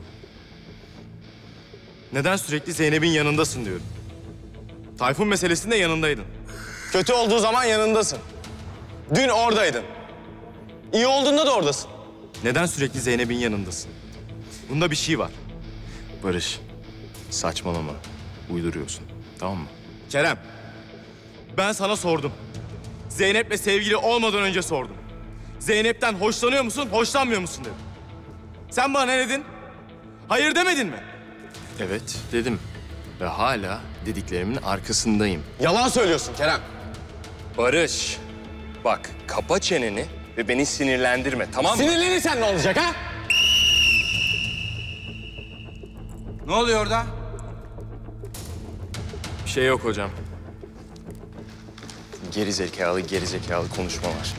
Neden sürekli Zeynep'in yanındasın diyorum. Tayfun meselesinde yanındaydın. Kötü olduğu zaman yanındasın. Dün oradaydın. İyi olduğunda da oradasın. Neden sürekli Zeynep'in yanındasın? Bunda bir şey var. Barış, Saçmalama. Uyduruyorsun. Tamam mı? Kerem, ben sana sordum. Zeynep'le sevgili olmadan önce sordum. Zeynep'ten hoşlanıyor musun, hoşlanmıyor musun dedim. Sen bana ne dedin? Hayır demedin mi? Evet, dedim. Ve hala dediklerimin arkasındayım. Yalan söylüyorsun Kerem. Barış, bak kapa çeneni ve beni sinirlendirme, tamam mı? Sinirlenirsen ne olacak ha? Ne oluyor orada? Bir şey yok hocam. Geri zekalı, geri zekalı konuşma var.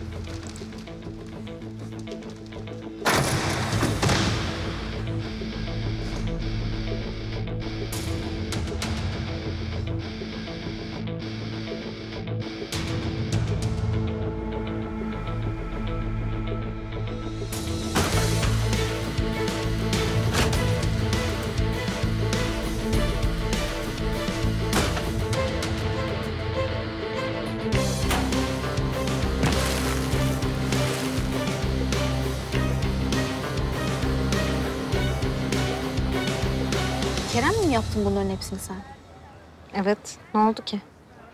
Kerem mi yaptın bunların hepsini sen? Evet. Ne oldu ki?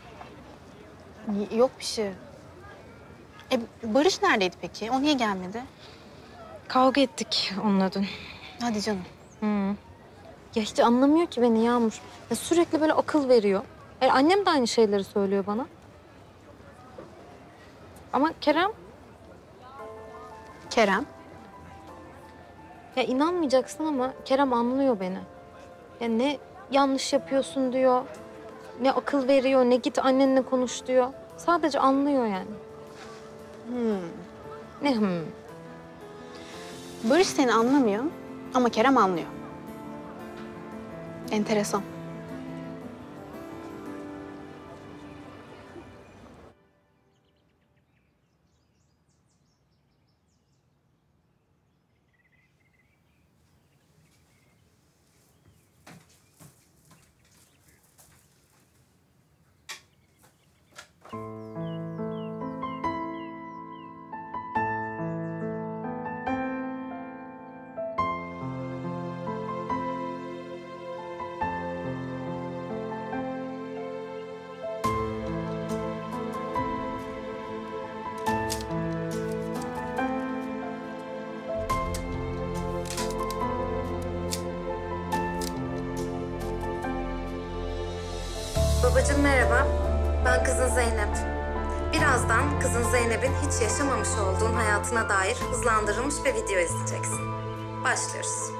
Y- Yok bir şey. E, Barış neredeydi peki? O niye gelmedi? Kavga ettik onunla dün. Hadi canım. Hı. Ya hiç anlamıyor ki beni Yağmur. Ya sürekli böyle akıl veriyor. Yani annem de aynı şeyleri söylüyor bana. Ama Kerem... Kerem? Ya inanmayacaksın ama Kerem anlıyor beni. Ya ne yanlış yapıyorsun diyor, ne akıl veriyor, ne git annenle konuş diyor. Sadece anlıyor yani. Hmm. Ne hmm? Barış seni anlamıyor ama Kerem anlıyor. Enteresan. Babacığım merhaba. Ben kızın Zeynep. Birazdan kızın Zeynep'in hiç yaşamamış olduğun hayatına dair hızlandırılmış bir video izleyeceksin. Başlıyoruz.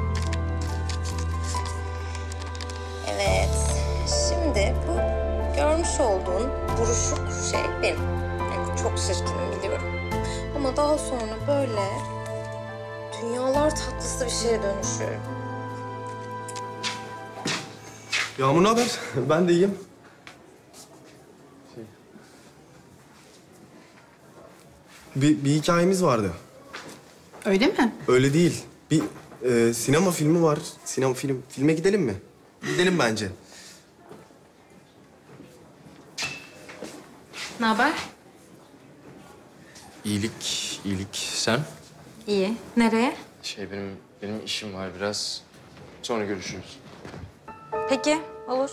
Evet. Şimdi bu görmüş olduğun buruşuk şey benim. Yani çok çirkinim biliyorum. Ama daha sonra böyle dünyalar tatlısı bir şeye dönüşüyorum. Yağmur ne haber? Ben de iyiyim. Şey... Bir, bir hikayemiz vardı. Öyle mi? Öyle değil. Bir e, sinema filmi var. Sinema film filme gidelim mi? Gidelim bence. Ne haber? İyilik, iyilik. Sen? İyi. Nereye? Şey benim benim işim var biraz. Sonra görüşürüz. Peki, olur.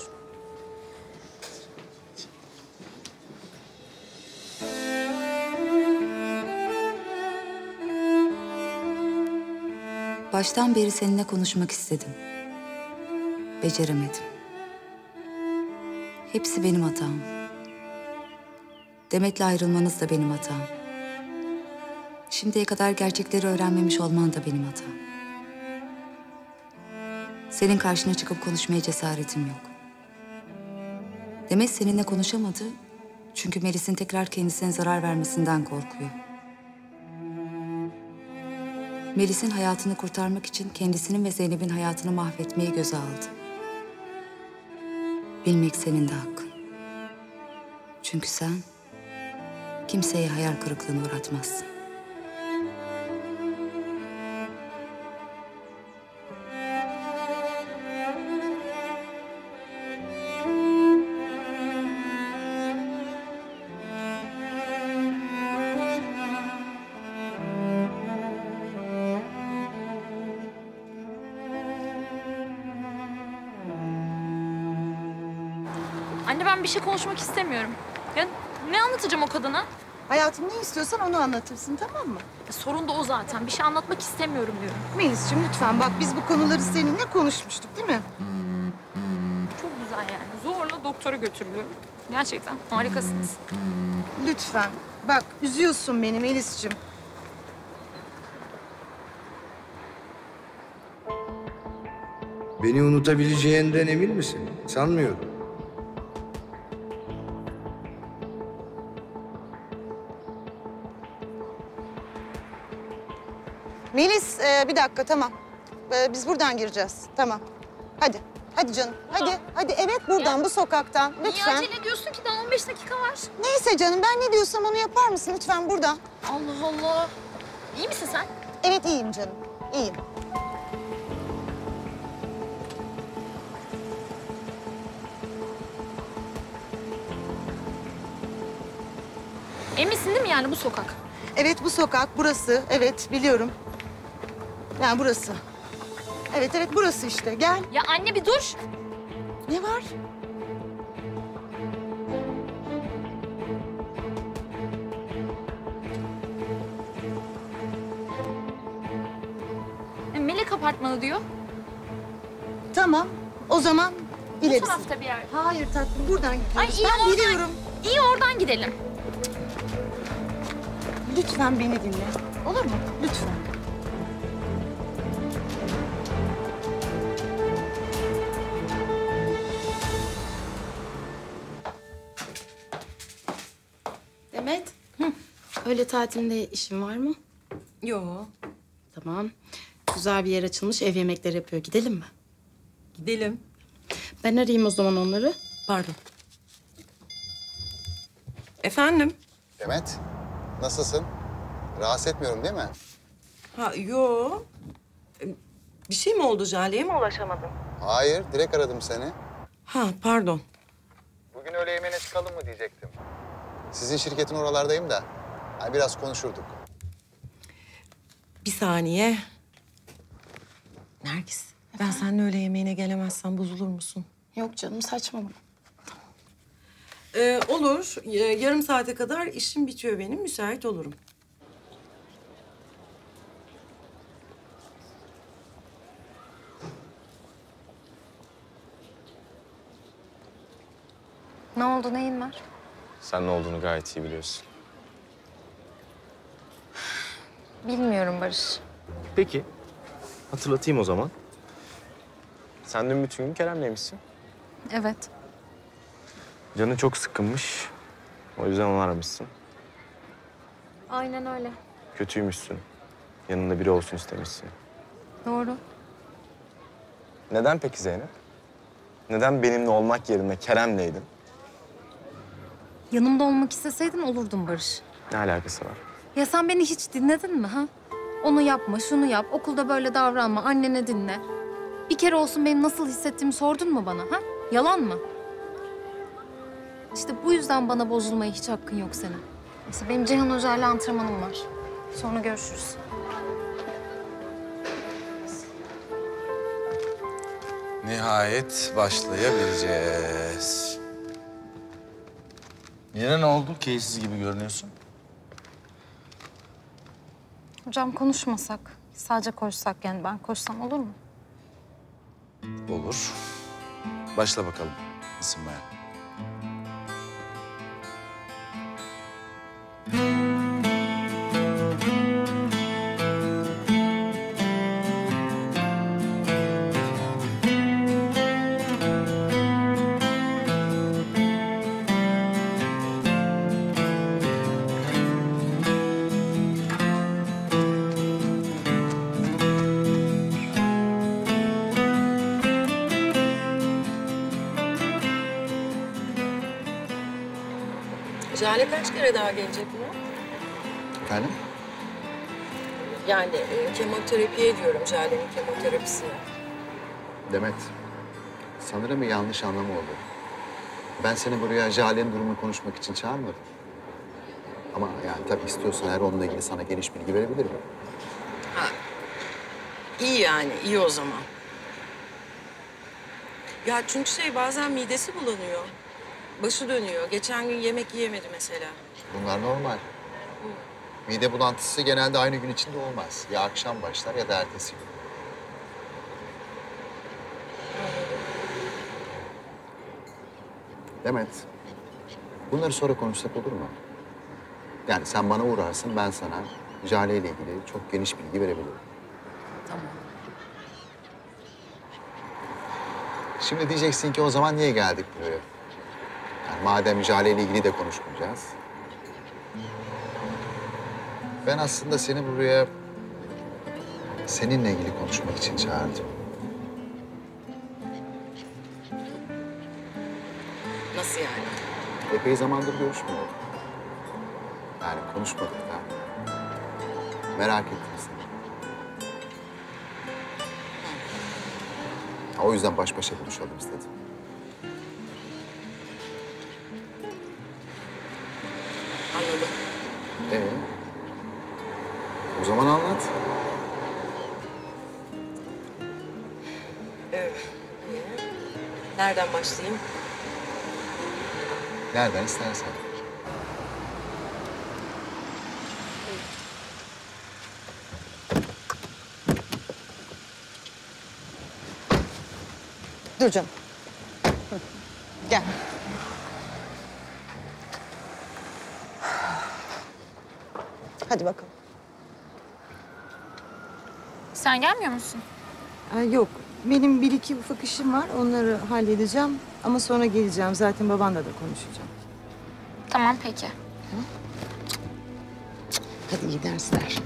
Baştan beri seninle konuşmak istedim. Beceremedim. Hepsi benim hatam. Demet'le ayrılmanız da benim hatam. Şimdiye kadar gerçekleri öğrenmemiş olman da benim hatam. Senin karşına çıkıp konuşmaya cesaretim yok. Demet seninle konuşamadı çünkü Melis'in tekrar kendisine zarar vermesinden korkuyor. Melis'in hayatını kurtarmak için kendisinin ve Zeynep'in hayatını mahvetmeyi göze aldı. Bilmek senin de hakkın. Çünkü sen kimseye hayal kırıklığına uğratmazsın. Anne ben bir şey konuşmak istemiyorum. Ya ne anlatacağım o kadına? Hayatım ne istiyorsan onu anlatırsın, tamam mı? Ya, sorun da o zaten. Bir şey anlatmak istemiyorum diyorum. Melis'ciğim lütfen bak biz bu konuları seninle konuşmuştuk değil mi? Çok güzel yani. Zorla doktora götürülüyorum. Gerçekten harikasınız. Lütfen. Bak üzüyorsun beni Melis'ciğim. Beni unutabileceğinden emin misin? Sanmıyorum. Melis e, bir dakika tamam. E, biz buradan gireceğiz. Tamam. Hadi. Hadi canım. Hadi. Hadi evet buradan bu sokaktan. Lütfen. Niye acele ediyorsun ki? Daha on beş dakika var. Neyse canım ben ne diyorsam onu yapar mısın lütfen buradan? Allah Allah. İyi misin sen? Evet iyiyim canım. İyiyim. Eminsin değil mi yani bu sokak? Evet bu sokak burası. Evet biliyorum. Yani burası. Evet evet burası işte. Gel. Ya anne bir dur. Ne var? E, Melek apartmanı diyor. Tamam. O zaman Bu ilerisi. tarafta bir yer. Hayır tatlım buradan gidiyoruz. Ay iyi ben oradan. biliyorum. İyi oradan gidelim. Lütfen beni dinle. Olur mu? Lütfen. Demet, öğle tatilinde işin var mı? Yok. Tamam. Güzel bir yer açılmış, ev yemekleri yapıyor. Gidelim mi? Gidelim. Ben arayayım o zaman onları. Pardon. Efendim? Demet, nasılsın? Rahatsız etmiyorum değil mi? Ha yo. Bir şey mi oldu Jale'ye mi ulaşamadın? Hayır, direkt aradım seni. Ha pardon. Bugün öğle yemeğine çıkalım mı diyecektim. Sizin şirketin oralardayım da. Ha, biraz konuşurduk. Bir saniye. Nergis, ben seninle öğle yemeğine gelemezsem bozulur musun? Yok canım, saçmalama. Ee, olur. Ee, yarım saate kadar işim bitiyor benim. Müsait olurum. Ne oldu, neyin var? Sen ne olduğunu gayet iyi biliyorsun. Bilmiyorum Barış. Peki. Hatırlatayım o zaman. Sen dün bütün gün Kerem'leymişsin. Evet. Canın çok sıkılmış. O yüzden onu aramışsın. Aynen öyle. Kötüymüşsün. Yanında biri olsun istemişsin. Doğru. Neden peki Zeynep? Neden benimle olmak yerine Kerem'leydin? Yanımda olmak isteseydin olurdun Barış. Ne alakası var? Ya sen beni hiç dinledin mi ha? Onu yapma, şunu yap, okulda böyle davranma, annene dinle. Bir kere olsun benim nasıl hissettiğimi sordun mu bana ha? Yalan mı? İşte bu yüzden bana bozulmaya hiç hakkın yok senin. Neyse benim Ceyhan Hoca ile antrenmanım var. Sonra görüşürüz. Nihayet başlayabileceğiz. Yine ne oldu? Keyifsiz gibi görünüyorsun. Hocam konuşmasak, sadece koşsak yani ben koşsam olur mu? Olur. Başla bakalım ısınmaya. Jale kaç kere daha gelecek mi? Efendim? Yani e, kemoterapiye diyorum, Jale'nin kemoterapisine. Demet, sanırım bir yanlış anlama oldu. Ben seni buraya Jale'nin durumunu konuşmak için çağırmadım. Ama yani tabii istiyorsan eğer onunla ilgili sana geniş bilgi verebilirim. Ha. İyi yani, iyi o zaman. Ya çünkü şey bazen midesi bulanıyor. Başı dönüyor. Geçen gün yemek yiyemedi mesela. Bunlar normal. Mide bulantısı genelde aynı gün içinde olmaz. Ya akşam başlar ya da ertesi gün. Demet, bunları sonra konuşsak olur mu? Yani sen bana uğrarsın, ben sana Jale ile ilgili çok geniş bilgi verebilirim. Tamam. Şimdi diyeceksin ki o zaman niye geldik buraya? Yani madem Jale ile ilgili de konuşmayacağız. Ben aslında seni buraya seninle ilgili konuşmak için çağırdım. Nasıl yani? Epey zamandır görüşmüyorduk. Yani konuşmadık da. Merak ettim seni. O yüzden baş başa buluşalım istedim. Anladım. Ee, o zaman anlat. Ee, nereden başlayayım? Nereden istersen. Dur canım. Hı. Gel. Hadi bakalım. Sen gelmiyor musun? Ay yok. Benim bir iki ufak işim var. Onları halledeceğim. Ama sonra geleceğim. Zaten babanla da konuşacağım. Tamam peki. Hadi iyi dersler.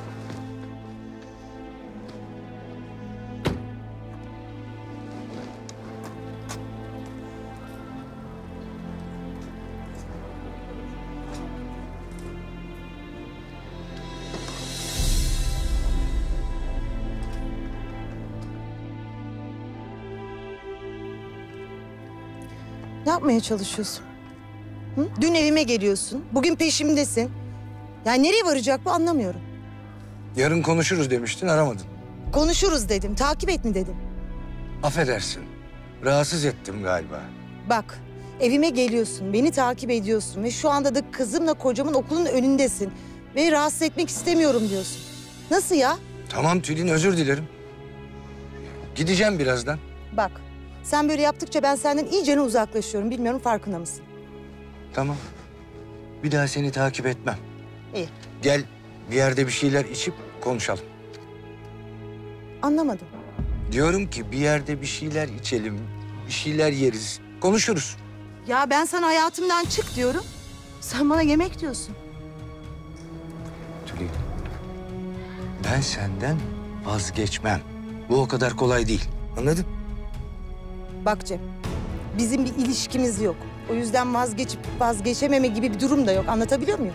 Ne yapmaya çalışıyorsun? Hı? Dün evime geliyorsun, bugün peşimdesin. Yani nereye varacak bu anlamıyorum. Yarın konuşuruz demiştin, aramadın. Konuşuruz dedim, takip et mi dedim. Affedersin. Rahatsız ettim galiba. Bak, evime geliyorsun, beni takip ediyorsun ve şu anda da kızımla kocamın okulun önündesin. Ve rahatsız etmek istemiyorum diyorsun. Nasıl ya? Tamam Tülin, özür dilerim. Gideceğim birazdan. Bak, sen böyle yaptıkça ben senden iyicene uzaklaşıyorum. Bilmiyorum farkında mısın? Tamam. Bir daha seni takip etmem. İyi. Gel bir yerde bir şeyler içip konuşalım. Anlamadım. Diyorum ki bir yerde bir şeyler içelim, bir şeyler yeriz, konuşuruz. Ya ben sana hayatımdan çık diyorum. Sen bana yemek diyorsun. Tülin, ben senden vazgeçmem. Bu o kadar kolay değil. Anladın? Bak Cem, bizim bir ilişkimiz yok. O yüzden vazgeçip vazgeçememe gibi bir durum da yok. Anlatabiliyor muyum?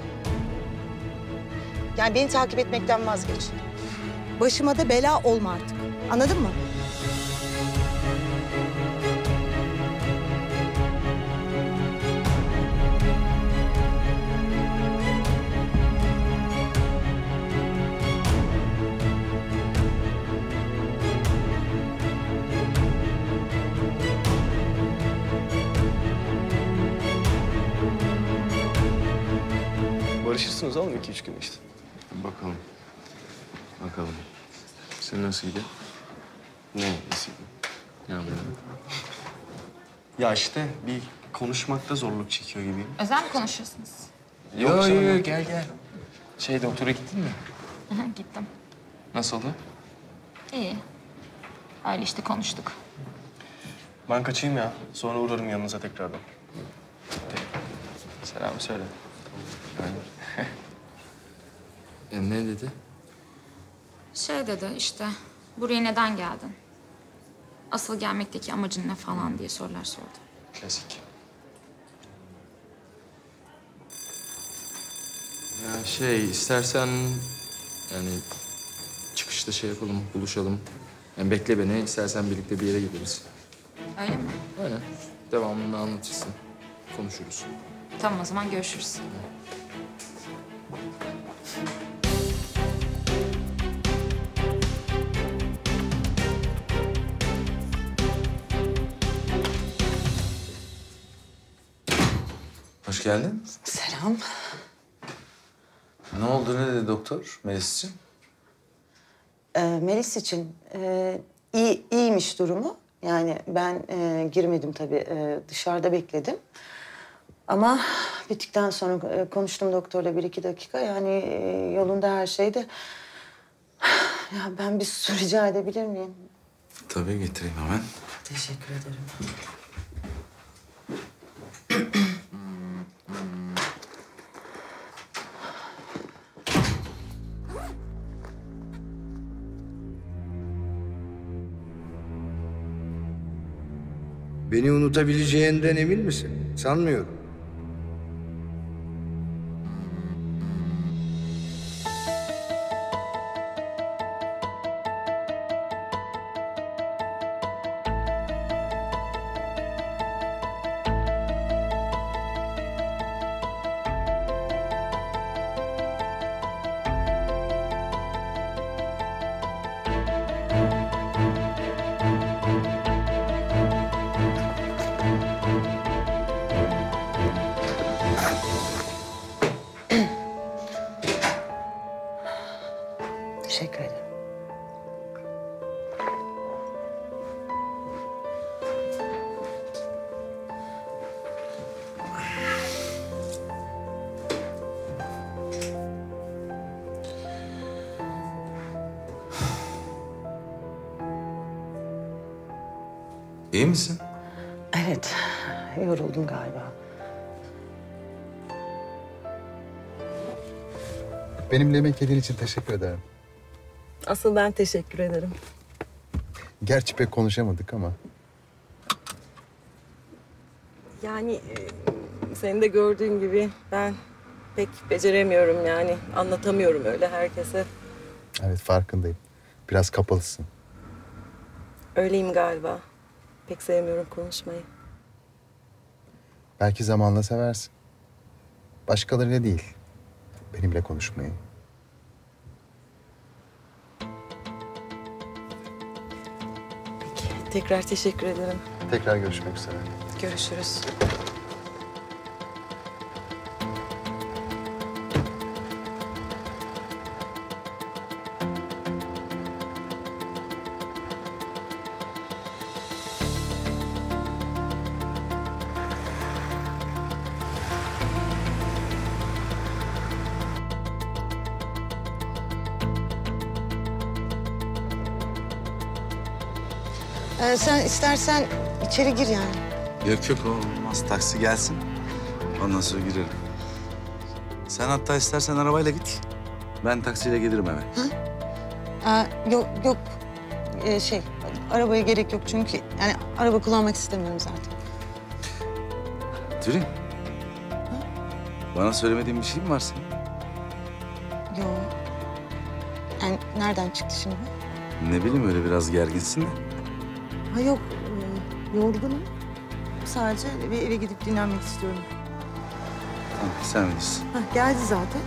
Yani beni takip etmekten vazgeç. Başıma da bela olma artık. Anladın mı? Barışırsınız oğlum iki üç gün işte. Bakalım. Bakalım. Senin nasıldı? Ne nasıldı? Ya böyle. Ya işte bir konuşmakta zorluk çekiyor gibiyim. Özel mi konuşuyorsunuz? Yo yo canım, yo yok. gel gel. Şey doktora gittin mi? Gittim. Nasıl oldu? İyi. Öyle işte konuştuk. Ben kaçayım ya. Sonra uğrarım yanınıza tekrardan. Selam söyle. E, ne dedi? Şey dedi işte, buraya neden geldin? Asıl gelmekteki amacın ne falan diye sorular sordu. Klasik. Ya şey istersen yani çıkışta şey yapalım, buluşalım. Yani bekle beni, istersen birlikte bir yere gideriz. Öyle mi? Aynen. Devamını anlatırsın. Konuşuruz. Tamam o zaman görüşürüz. Hoş geldin. Selam. Ne oldu, ne dedi doktor Melis için? Ee, Melis için e, iyi, iyiymiş durumu. Yani ben e, girmedim tabii, e, dışarıda bekledim. Ama bittikten sonra e, konuştum doktorla bir iki dakika. Yani e, yolunda her şeydi. Ya ben bir su rica edebilir miyim? Tabii, getireyim hemen. Teşekkür ederim. Beni unutabileceğinden emin misin? Sanmıyorum. Teşekkür ederim. İyi misin? Evet, yoruldum galiba. Benimle yemek yediğin için teşekkür ederim. Asıl ben teşekkür ederim. Gerçi pek konuşamadık ama. Yani e, senin de gördüğün gibi ben pek beceremiyorum yani. Anlatamıyorum öyle herkese. Evet, farkındayım. Biraz kapalısın. Öyleyim galiba. Pek sevmiyorum konuşmayı. Belki zamanla seversin. Başkalarıyla değil. Benimle konuşmayı. Tekrar teşekkür ederim. Tekrar görüşmek üzere. Görüşürüz. Ee, sen istersen içeri gir yani. Yok yok, olmaz. Taksi gelsin. Ondan sonra girerim. Sen hatta istersen arabayla git. Ben taksiyle gelirim hemen. Aa, yok yok Ee, şey arabaya gerek yok çünkü yani araba kullanmak istemiyorum zaten. Tülin. Bana söylemediğin bir şey mi var senin? Yok. Yani nereden çıktı şimdi? Ne bileyim, öyle biraz gerginsin de. Ha yok, e, yorgunum. Sadece eve, eve gidip dinlenmek istiyorum. Tamam, sen bilirsin. Ha, geldi zaten.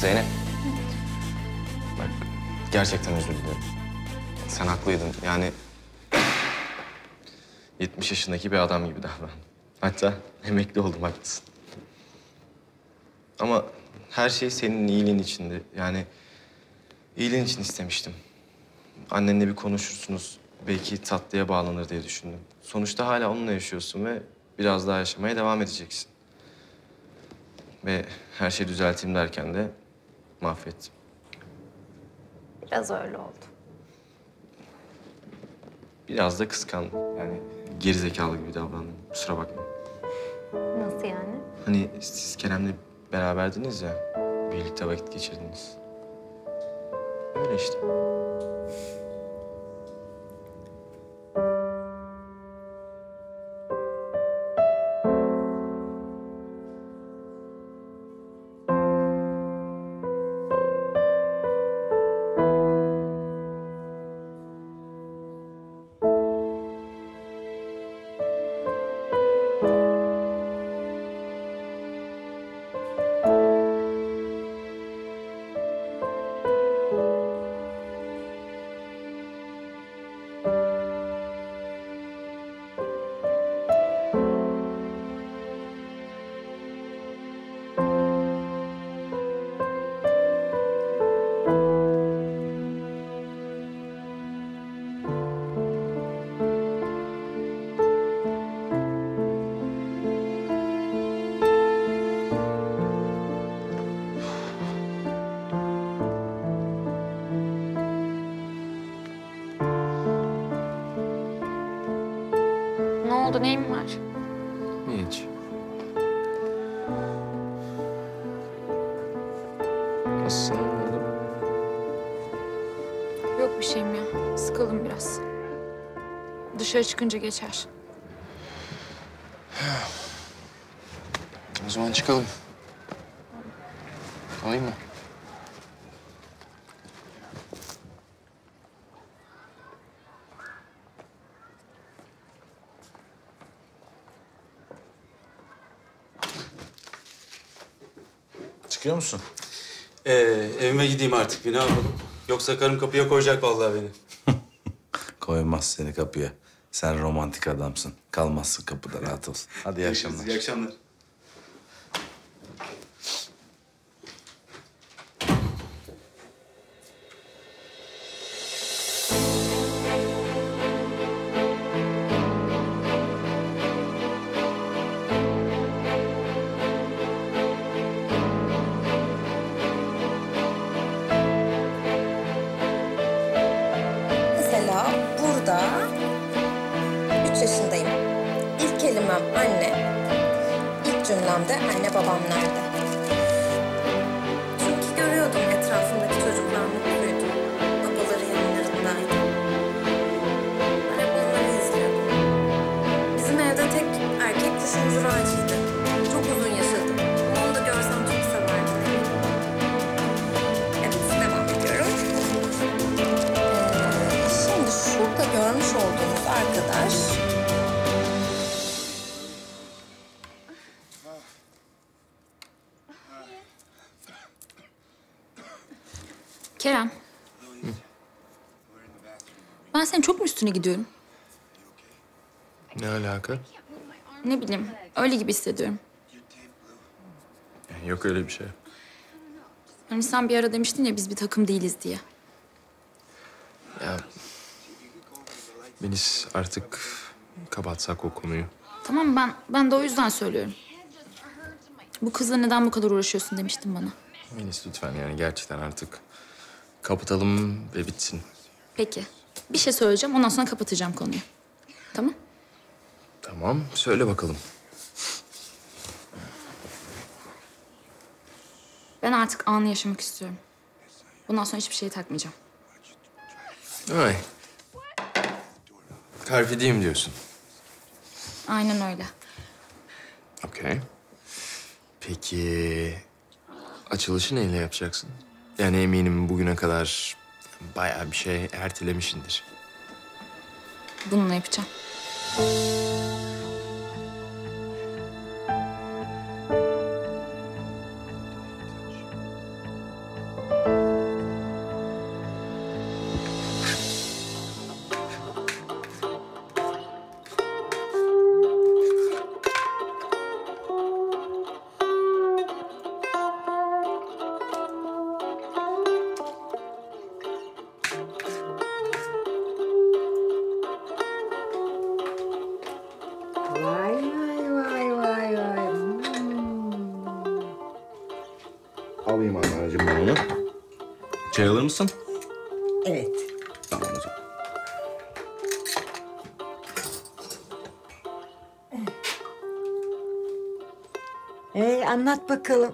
Zeynep. Bak gerçekten özür dilerim. Sen haklıydın. Yani yetmiş yaşındaki bir adam gibi davran. Hatta emekli oldum, haklısın. Ama her şey senin iyiliğin içindi. Yani iyiliğin için istemiştim. Annenle bir konuşursunuz. Belki tatlıya bağlanır diye düşündüm. Sonuçta hala onunla yaşıyorsun ve biraz daha yaşamaya devam edeceksin. Ve her şeyi düzelteyim derken de mahvettim. Biraz öyle oldu. Biraz da kıskandım. Yani gerizekalı gibi davrandım. Kusura bakma. Nasıl yani? Hani siz Kerem'le beraberdiniz ya, birlikte vakit geçirdiniz. Öyle işte. Ne oldu, neyin var? Hiç. Nasılsın? Ne oldu? Yok bir şeyim ya. Sıkıldım biraz. Dışarı çıkınca geçer. O zaman çıkalım. Alayım mı? Çıkıyor musun? Ee, evime gideyim artık bir ne yapalım. Yoksa karım kapıya koyacak vallahi beni. Koymaz seni kapıya. Sen romantik adamsın. Kalmazsın kapıda, rahat ol. Hadi iyi akşamlar. İyi akşamlar. Mesela burada üç yaşındayım. İlk kelimem anne. İlk cümlemde anne babam nerede? Çünkü görüyordum etrafımdaki çocuklar mutluydu. Babaları yanlarındaydı. Ben hep onları izliyordum. Bizim evde tek erkek kuş huzur ağacıydı. Çok uzun yaşadı. Onu da görsem çok severdim eminim. Evet, devam ediyorum. Şimdi şurada görmüş olduğunuz arkadaş... Kerem. Ben senin çok mu üstüne gidiyorum? Ne alaka? Ne bileyim, öyle gibi hissediyorum. Yok öyle bir şey. Hani sen bir ara demiştin ya biz bir takım değiliz diye. Ya Melis, artık kapatsak o konuyu. Tamam, ben ben de o yüzden söylüyorum. Bu kızla neden bu kadar uğraşıyorsun demiştin bana. Melis lütfen, yani gerçekten artık kapatalım ve bitsin. Peki, bir şey söyleyeceğim, ondan sonra kapatacağım konuyu. Tamam? Tamam, söyle bakalım. Ben artık anı yaşamak istiyorum. Bundan sonra hiçbir şeye takmayacağım. Ay. Carpe diem diyorsun. Aynen öyle. Okey. Peki açılışı neyle yapacaksın? Yani eminim bugüne kadar bayağı bir şey ertelemişsindir. Bununla yapacağım. onu. Çay alır mısın? Evet. Tamam o zaman. Ee, anlat bakalım.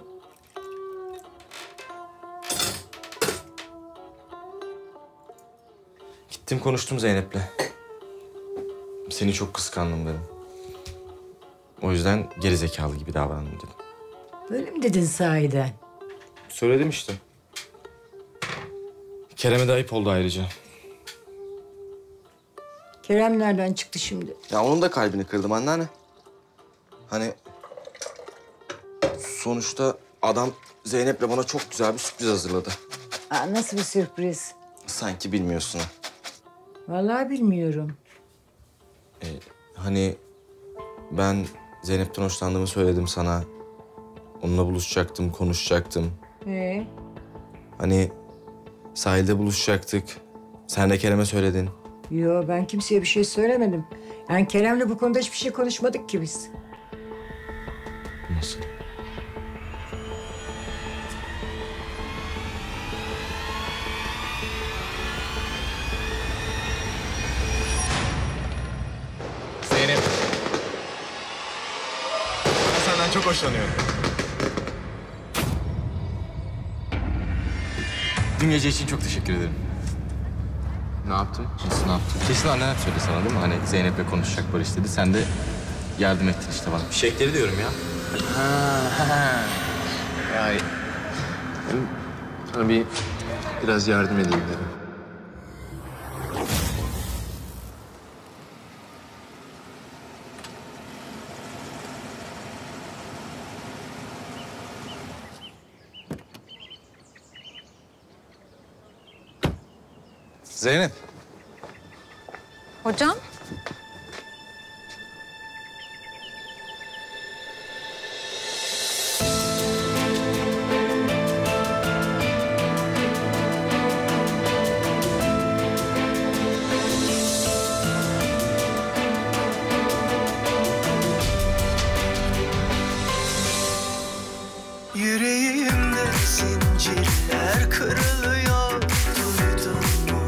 Gittim konuştum Zeynep'le. Seni çok kıskandım dedim. O yüzden gerizekalı gibi davrandım dedim. Böyle mi dedin sahiden? Söyledim işte. Kerem'e de ayıp oldu ayrıca. Kerem nereden çıktı şimdi? Ya onun da kalbini kırdım anneanne. Hani sonuçta adam Zeynep'le bana çok güzel bir sürpriz hazırladı. Aa, nasıl bir sürpriz? Sanki bilmiyorsun ha. Vallahi bilmiyorum. Ee, hani ben Zeynep'ten hoşlandığımı söyledim sana. Onunla buluşacaktım, konuşacaktım. Ee? Hani sahilde buluşacaktık. Sen de Kerem'e söyledin. Yo, ben kimseye bir şey söylemedim. Yani Kerem'le bu konuda hiçbir şey konuşmadık ki biz. Nasıl? Zeynep. Ben senden çok hoşlanıyorum. Dün gece için çok teşekkür ederim. Ne yaptım? Nasıl ne yaptım? Kesin annen söyledi sana değil mi? Hani Zeynep'le konuşacak Barış dedi. Sen de yardım ettin işte bana. Fişekleri diyorum ya. Ha, ha. Yani ben sana bir biraz yardım edeyim dedim. Zeynep. Hocam? Yüreğimde zincirler kırılıyor, duydun mu?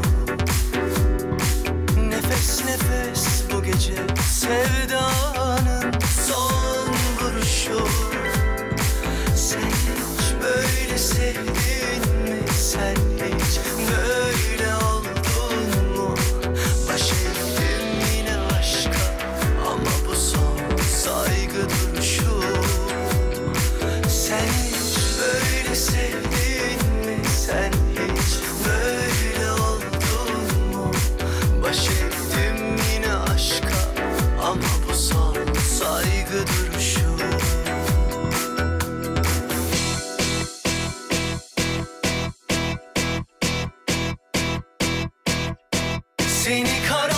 Nefes nefes bu gece sevdanın son vuruşu. Sen hiç böyle sevdin mi? Sen hiç böyle oldun mu? Baş ettim yine aşka ama bu son saygı duruşu. Sen hiç böyle sevdin mi? Sen hiç böyle oldun mu? Baş ettim yine aşka ama bu son saygı duruşu. Seni kara